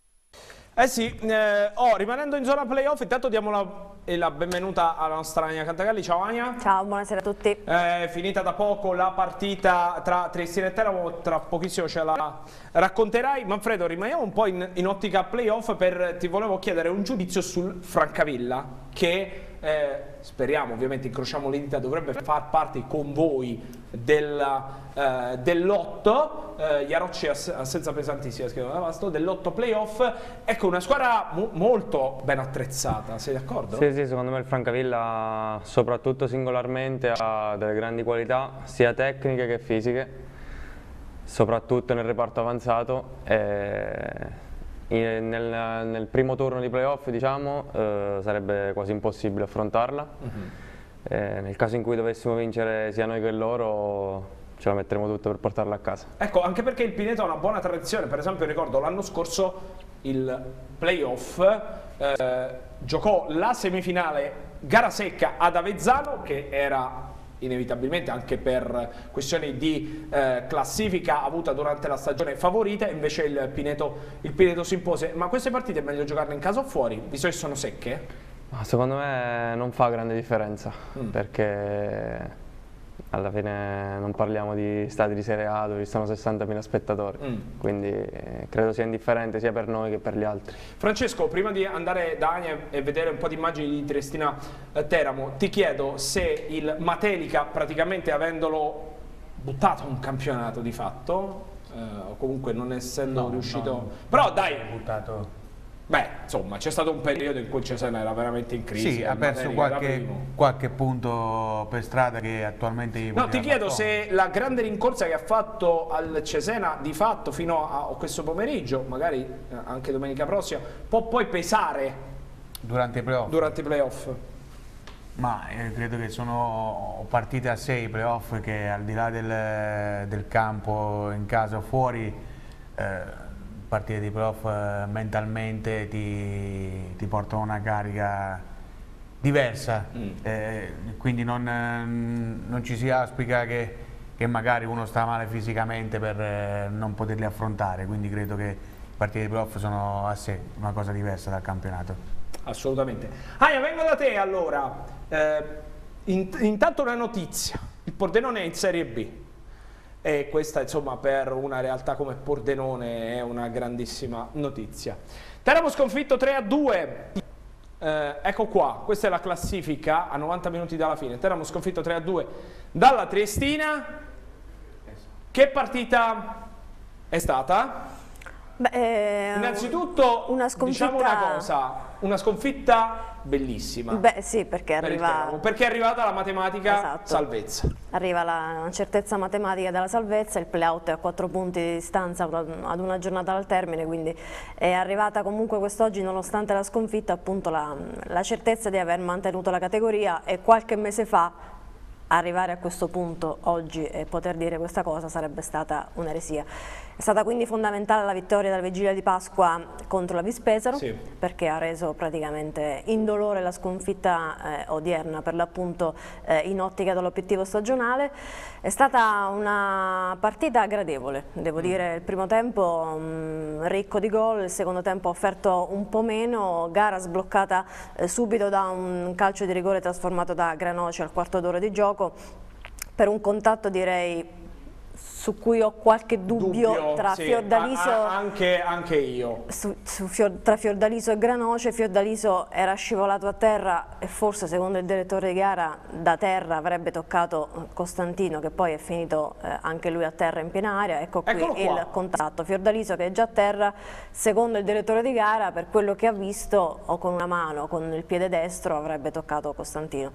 Eh sì, eh, oh, rimanendo in zona playoff, intanto diamo la, eh, la benvenuta alla nostra Ania Cantagalli. Ciao Ania. Ciao, buonasera a tutti. È eh, finita da poco la partita tra Triestina e Teramo, tra pochissimo ce la racconterai. Manfredo, rimaniamo un po' in, in ottica playoff, per ti volevo chiedere un giudizio sul Francavilla che eh, speriamo, ovviamente incrociamo le dita, dovrebbe far parte con voi della, eh, dell'otto, eh, Iarocci assenza pesantissima dell'otto playoff. Ecco, una squadra mo molto ben attrezzata, sei d'accordo? Sì, sì, secondo me il Francavilla soprattutto singolarmente ha delle grandi qualità sia tecniche che fisiche, soprattutto nel reparto avanzato. E Nel, nel primo turno di playoff diciamo, eh, sarebbe quasi impossibile affrontarla. Mm-hmm. eh, nel caso in cui dovessimo vincere sia noi che loro ce la metteremo tutta per portarla a casa. Ecco, anche perché il Pineto ha una buona tradizione. Per esempio ricordo l'anno scorso il playoff eh, giocò la semifinale gara secca ad Avezzano, che era inevitabilmente anche per questioni di eh, classifica avuta durante la stagione favorita, invece il Pineto, il Pineto si impose. Ma queste partite è meglio giocarle in casa o fuori, visto che sono secche? Ma secondo me non fa grande differenza, mm. perché alla fine non parliamo di stadi di Serie A dove ci sono sessantamila spettatori, mm. quindi eh, credo sia indifferente sia per noi che per gli altri. Francesco, prima di andare da Ania e vedere un po' di immagini di Triestina eh, Teramo, ti chiedo se il Matelica, praticamente avendolo buttato un campionato di fatto, eh, o comunque non essendo no, riuscito... No, però dai! Buttato. Beh, insomma, c'è stato un periodo in cui il Cesena era veramente in crisi. Sì, ha perso qualche, qualche punto per strada che attualmente... No, ti chiedo se la grande rincorsa che ha fatto al Cesena di fatto fino a questo pomeriggio, magari anche domenica prossima, può poi pesare durante i playoff. Durante i playoff. Ma eh, credo che sono partite a sei playoff che al di là del, del campo, in casa o fuori, eh, partite di playoff eh, mentalmente ti, ti portano una carica diversa, mm. eh, quindi non, non ci si auspica che, che magari uno sta male fisicamente per eh, non poterli affrontare, quindi credo che le partite di playoff sono a sé una cosa diversa dal campionato. Assolutamente. Aia, vengo da te allora. Eh, int intanto una notizia, il Pordenone è in Serie B. E questa insomma per una realtà come Pordenone è una grandissima notizia. Teramo sconfitto tre a due, eh, ecco qua, questa è la classifica a novanta minuti dalla fine. Teramo sconfitto tre a due dalla Triestina. Che partita è stata? Beh, innanzitutto una sconfitta... diciamo una cosa, una sconfitta bellissima. Beh sì, perché arriva... Per perché è arrivata la matematica esatto. salvezza. Arriva la certezza matematica della salvezza, il play-out è a quattro punti di distanza ad una giornata dal termine, quindi è arrivata comunque quest'oggi, nonostante la sconfitta, appunto la, la certezza di aver mantenuto la categoria, e qualche mese fa arrivare a questo punto oggi e poter dire questa cosa sarebbe stata un'eresia. È stata quindi fondamentale la vittoria della vigilia di Pasqua contro la Vispesaro, sì. perché ha reso praticamente indolore la sconfitta eh, odierna, per l'appunto eh, in ottica dell'obiettivo stagionale. È stata una partita gradevole, devo mm. dire, il primo tempo mh, ricco di gol, il secondo tempo offerto un po' meno, gara sbloccata eh, subito da un calcio di rigore trasformato da Granoce al quarto d'ora di gioco, per un contatto direi su cui ho qualche dubbio, dubbio tra sì, Fiordaliso a, a, anche, anche io su, su Fior, tra Fiordaliso e Granoce. Fiordaliso era scivolato a terra e forse, secondo il direttore di gara, da terra avrebbe toccato Costantino, che poi è finito eh, anche lui a terra in piena aria. Ecco qui Eccolo il qua. contatto, Fiordaliso che è già a terra, secondo il direttore di gara, per quello che ha visto, o con una mano o con il piede destro avrebbe toccato Costantino.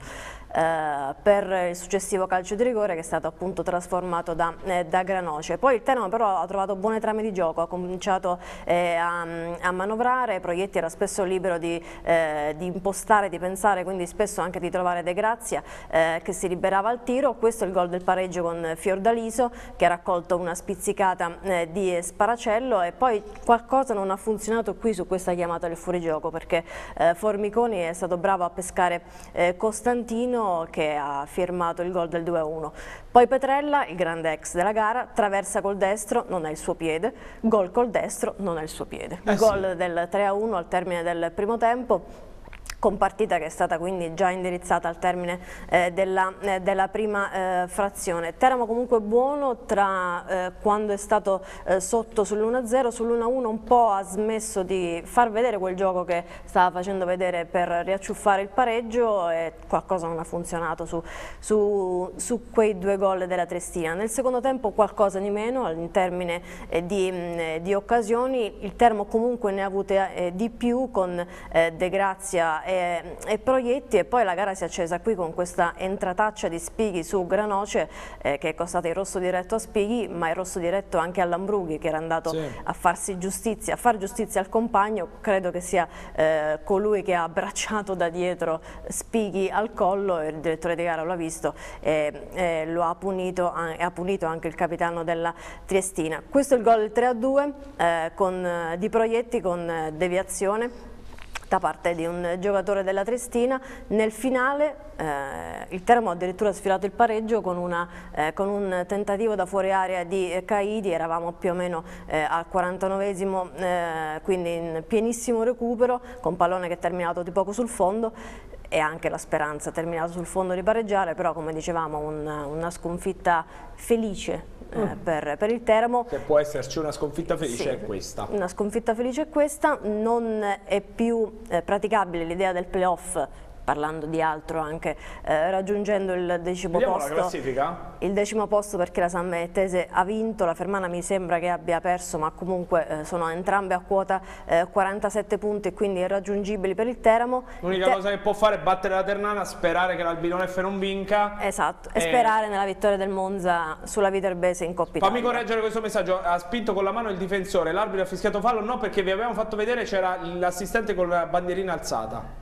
Eh, per il successivo calcio di rigore, che è stato appunto trasformato da, eh, da Granoce. Poi il Teramo però ha trovato buone trame di gioco, ha cominciato eh, a, a manovrare, Proietti era spesso libero di, eh, di impostare, di pensare, quindi spesso anche di trovare De Grazia eh, che si liberava al tiro. Questo è il gol del pareggio con Fiordaliso, che ha raccolto una spizzicata eh, di Sparacello, e poi qualcosa non ha funzionato qui su questa chiamata del fuorigioco, perché eh, Formiconi è stato bravo a pescare eh, Costantino, che ha firmato il gol del due a uno. Poi Petrella, il grande ex della gara, traversa col destro, non è il suo piede, gol col destro, non è il suo piede. Il eh gol sì. del tre a uno al termine del primo tempo, con partita che è stata quindi già indirizzata al termine eh, della, eh, della prima eh, frazione. Teramo comunque buono tra eh, quando è stato eh, sotto sull'uno a zero, sull'uno a uno un po' ha smesso di far vedere quel gioco che stava facendo vedere per riacciuffare il pareggio, e qualcosa non ha funzionato su, su, su quei due gol della Triestina. Nel secondo tempo qualcosa di meno in termine eh, di, mh, di occasioni, il Teramo comunque ne ha avute eh, di più, con eh, De Grazia e E, e Proietti, e poi la gara si è accesa qui con questa entrataccia di Spighi su Granoce eh, che è costata il rosso diretto a Spighi, ma il rosso diretto anche a Lambrughi, che era andato sì. a farsi giustizia, a far giustizia al compagno. Credo che sia eh, colui che ha abbracciato da dietro Spighi al collo, e il direttore di gara lo ha visto e, e lo ha punito, e ha punito anche il capitano della Triestina. Questo è il gol del tre a due eh, con, eh, di Proietti, con eh, deviazione da parte di un giocatore della Triestina. Nel finale eh, il Teramo ha addirittura sfilato il pareggio con, una, eh, con un tentativo da fuori area di eh, Caidi. Eravamo più o meno eh, al quarantanovesimo, eh, quindi in pienissimo recupero, con pallone che è terminato di poco sul fondo, e anche la speranza terminata sul fondo di pareggiare, però come dicevamo una, una sconfitta felice eh, mm. per, per il Teramo. Se può esserci una sconfitta felice sì, è questa. Una sconfitta felice è questa, non è più eh, praticabile l'idea del playoff, parlando di altro anche, eh, raggiungendo il decimo Vediamo posto. La classifica? Il decimo posto, perché la San Mamettese ha vinto, la Fermana mi sembra che abbia perso, ma comunque eh, sono entrambe a quota eh, quarantasette punti, quindi irraggiungibili per il Teramo. L'unica te cosa che può fare è battere la Ternana, sperare che l'Albino F non vinca. Esatto, e, e sperare nella vittoria del Monza sulla Viterbese in Coppa Italia. Fammi correggere questo messaggio, ha spinto con la mano il difensore, l'arbitro ha fischiato fallo, no, perché vi avevamo fatto vedere c'era l'assistente con la bandierina alzata.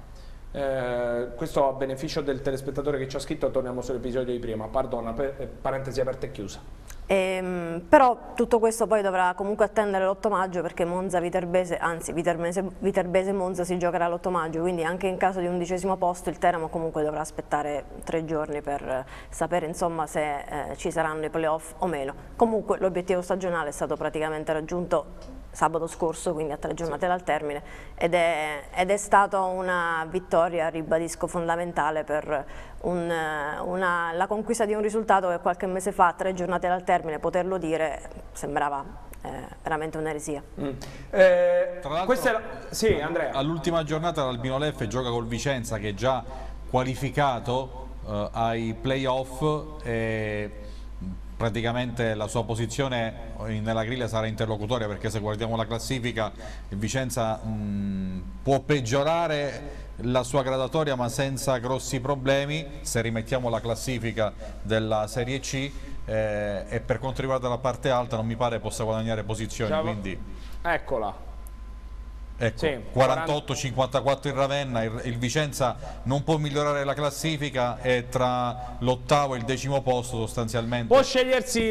Eh, questo a beneficio del telespettatore che ci ha scritto, torniamo sull'episodio di prima, pardona, per, parentesi aperta e chiusa. E, però tutto questo poi dovrà comunque attendere l'otto maggio, perché Monza Viterbese, anzi Viterbese, Viterbese Monza si giocherà l'otto maggio, quindi anche in caso di undicesimo posto il Teramo comunque dovrà aspettare tre giorni per sapere insomma se eh, ci saranno i playoff o meno. Comunque l'obiettivo stagionale è stato praticamente raggiunto sabato scorso, quindi a tre giornate dal termine, ed è, ed è stata una vittoria, ribadisco, fondamentale per un, una, la conquista di un risultato che qualche mese fa, a tre giornate dal termine, poterlo dire sembrava eh, veramente un'eresia. Mm. Eh, Tra l'altro, questa è la... Sì, Andrea. All'ultima giornata l'Albino Leffe gioca col Vicenza, che è già qualificato eh, ai playoff, e praticamente la sua posizione nella griglia sarà interlocutoria, perché se guardiamo la classifica il Vicenza mh, può peggiorare la sua graduatoria ma senza grossi problemi se rimettiamo la classifica della Serie C, eh, e per quanto riguarda la parte alta non mi pare possa guadagnare posizioni. Ciao. Quindi eccola. Ecco, sì, quarantotto cinquantaquattro il Ravenna, il, il Vicenza non può migliorare la classifica, e tra l'ottavo e il decimo posto sostanzialmente può scegliersi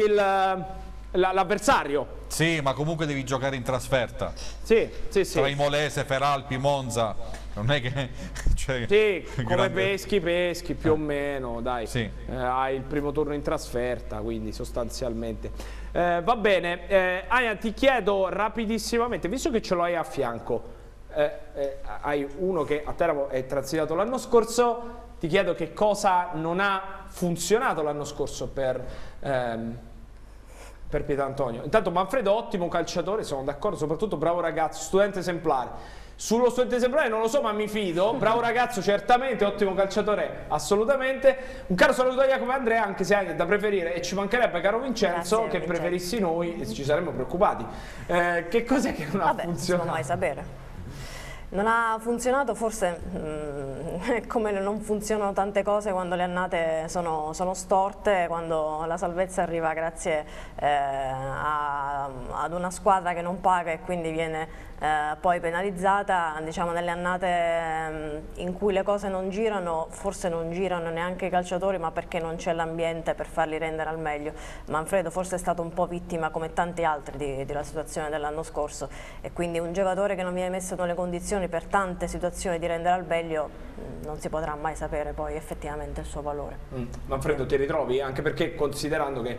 l'avversario. Sì, ma comunque devi giocare in trasferta. Sì, sì, sì. Tra Imolese, Feralpi, Monza, non è che... Cioè, sì, come grande... peschi, peschi, più o meno, dai. Sì. Eh, hai il primo turno in trasferta, quindi sostanzialmente. Eh, va bene, eh, Ania, ti chiedo rapidissimamente, visto che ce lo hai a fianco, eh, eh, hai uno che a Teramo è transitato l'anno scorso, ti chiedo che cosa non ha funzionato l'anno scorso per... Ehm, per Pietantonio. Intanto Manfredo, ottimo calciatore, sono d'accordo, soprattutto bravo ragazzo, studente esemplare. Sullo studente esemplare non lo so, ma mi fido. Bravo ragazzo certamente, ottimo calciatore assolutamente. Un caro saluto a Jacopo e Andrea, anche se hai da preferire, e ci mancherebbe, caro Vincenzo, Grazie, che Vincenzo. preferissi noi e ci saremmo preoccupati. Eh, che cos'è che non ha Vabbè, funzionato? non mai sapere. Non ha funzionato forse mh, come non funzionano tante cose quando le annate sono, sono storte, quando la salvezza arriva grazie eh, a, ad una squadra che non paga e quindi viene eh, poi penalizzata. Diciamo, nelle annate mh, in cui le cose non girano, forse non girano neanche i calciatori, ma perché non c'è l'ambiente per farli rendere al meglio. Manfredo forse è stato un po' vittima, come tanti altri, di, della situazione dell'anno scorso, e quindi un giocatore che non viene messo nelle condizioni per tante situazioni di rendere al meglio non si potrà mai sapere poi effettivamente il suo valore. Mm. Manfredo, ti ritrovi? Anche perché, considerando che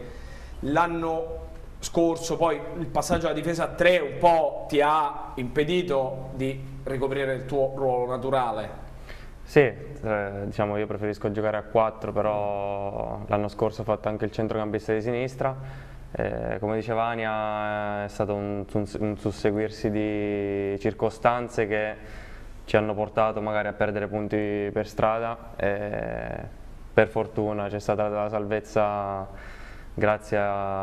l'anno scorso poi il passaggio alla difesa a tre un po' ti ha impedito di ricoprire il tuo ruolo naturale. Sì, eh, diciamo, io preferisco giocare a quattro, però l'anno scorso ho fatto anche il centrocampista di sinistra. Eh, come diceva Ania, è stato un, un, un susseguirsi di circostanze che ci hanno portato magari a perdere punti per strada, e per fortuna c'è stata la salvezza grazie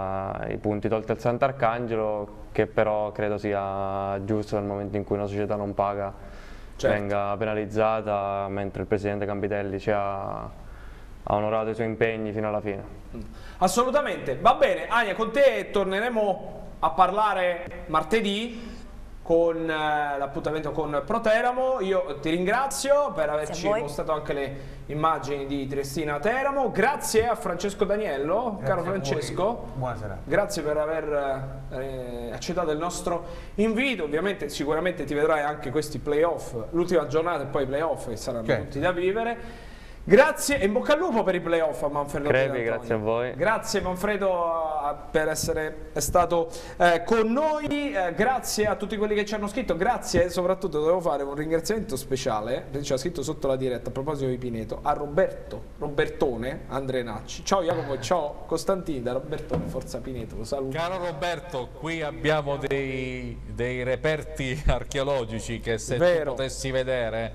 ai punti tolti al Sant'Arcangelo, che però credo sia giusto nel momento in cui una società non paga, certo, venga penalizzata, mentre il presidente Campitelli ci ha ha onorato i suoi impegni fino alla fine. Assolutamente, va bene. Ania, con te torneremo a parlare martedì con eh, l'appuntamento con Proteramo. Io ti ringrazio per averci mostrato anche le immagini di Triestina Teramo. Grazie a Francesco Daniello, grazie, caro Francesco. Buonasera. Grazie per aver eh, accettato il nostro invito. Ovviamente sicuramente ti vedrai anche questi playoff, l'ultima giornata e poi i playoff, che saranno okay, tutti da vivere. Grazie e in bocca al lupo per i playoff a Manfredo. Crepi, grazie a voi. Grazie Manfredo per essere stato eh, con noi, eh, grazie a tutti quelli che ci hanno scritto, grazie, soprattutto dovevo fare un ringraziamento speciale, ci ha scritto sotto la diretta a proposito di Pineto, a Roberto, Robertone Andrenacci. Ciao Jacopo, ciao Costantini da Robertone, Forza Pineto, lo saluto. Caro Roberto, qui abbiamo dei, dei reperti archeologici che se vero, tu potessi vedere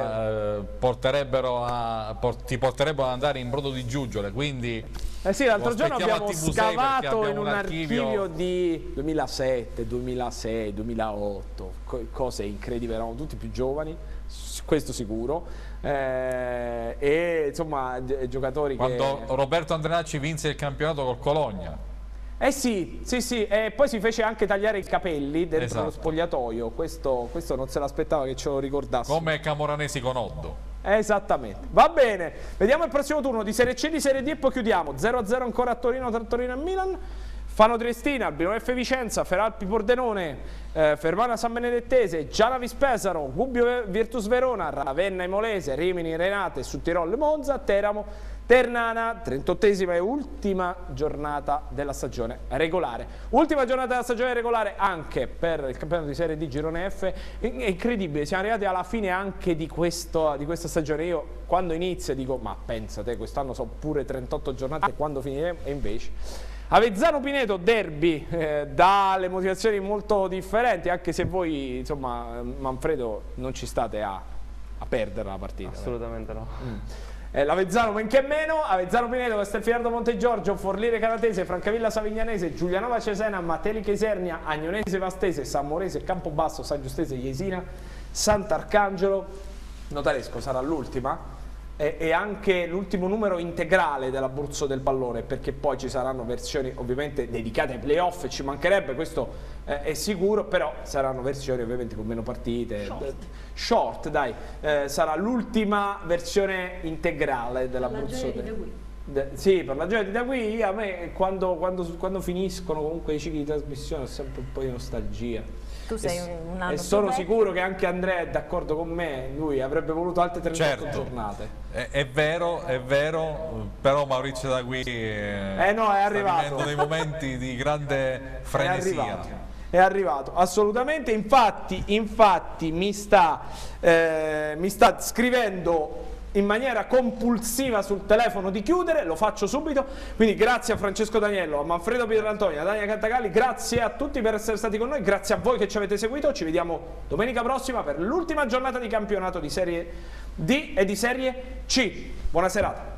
eh, porterebbero a ti porterebbero ad andare in brodo di giuggiole, quindi eh sì, l'altro giorno abbiamo scavato in un, un archivio... archivio di duemilasette, duemilasei, duemilaotto, cose incredibili, eravamo tutti più giovani, questo sicuro, eh, e insomma giocatori quando che... Roberto Andrenacci vinse il campionato col Cologna. Eh sì, sì, sì, e poi si fece anche tagliare i capelli dentro esatto, lo spogliatoio, questo, questo non se l'aspettava che ce lo ricordassi. Come Camoranesi con Oddo. Esattamente, va bene, vediamo il prossimo turno di Serie C, di Serie D e poi chiudiamo. Zero a zero ancora a Torino tra Torino e Milan. Fano Triestina, Albino F Vicenza, Feralpi Pordenone, eh, Fermana San Benedettese, Gianavis Pesaro, Gubbio Virtus Verona, Ravenna Imolese, Rimini Renate, Sudtirol Monza, Teramo Ternana, trentottesima e ultima giornata della stagione regolare. Ultima giornata della stagione regolare anche per il campionato di Serie D Girone F. È incredibile, siamo arrivati alla fine anche di, questo, di questa stagione. Io quando inizio dico, ma pensate, quest'anno sono pure trentotto giornate, quando finiremo? E invece... Avezzano Pineto, derby, eh, dalle motivazioni molto differenti, anche se voi, insomma, Manfredo, non ci state a, a perdere la partita. Assolutamente no. Mm. Eh, L'Avezzano men che meno, Avezzano Pineto, Castelfidardo Montegiorgio, Forlire Canatese, Francavilla Savignanese, Giulianova Cesena, Matelica Isernia, Agnonese Vastese, San Morese, Campobasso, San Giustese, Jesina, Sant'Arcangelo. Notaresco sarà l'ultima. E anche l'ultimo numero integrale dell'Abruzzo del pallone, perché poi ci saranno versioni ovviamente dedicate ai playoff, ci mancherebbe, questo eh, è sicuro, però saranno versioni ovviamente con meno partite, short, short dai, eh, sarà l'ultima versione integrale dell'Abruzzo. Sì, per la gioia di da qui, a me quando, quando, quando finiscono comunque i cicli di trasmissione ho sempre un po' di nostalgia. Tu sei e, un anno e sono più sicuro che anche Andrea è d'accordo con me, lui avrebbe voluto altre trentotto certo, giornate. È, è vero, è vero, però Maurizio Dagui eh no, è arrivato. sta vivendo dei momenti di grande frenesia. È arrivato, è arrivato, assolutamente, infatti, infatti mi sta, eh, mi sta scrivendo in maniera compulsiva sul telefono di chiudere, lo faccio subito, quindi grazie a Francesco Daniello, a Manfredo Pierantonio, a Dania Cantagalli, grazie a tutti per essere stati con noi, grazie a voi che ci avete seguito, ci vediamo domenica prossima per l'ultima giornata di campionato di Serie D e di Serie C. Buona serata.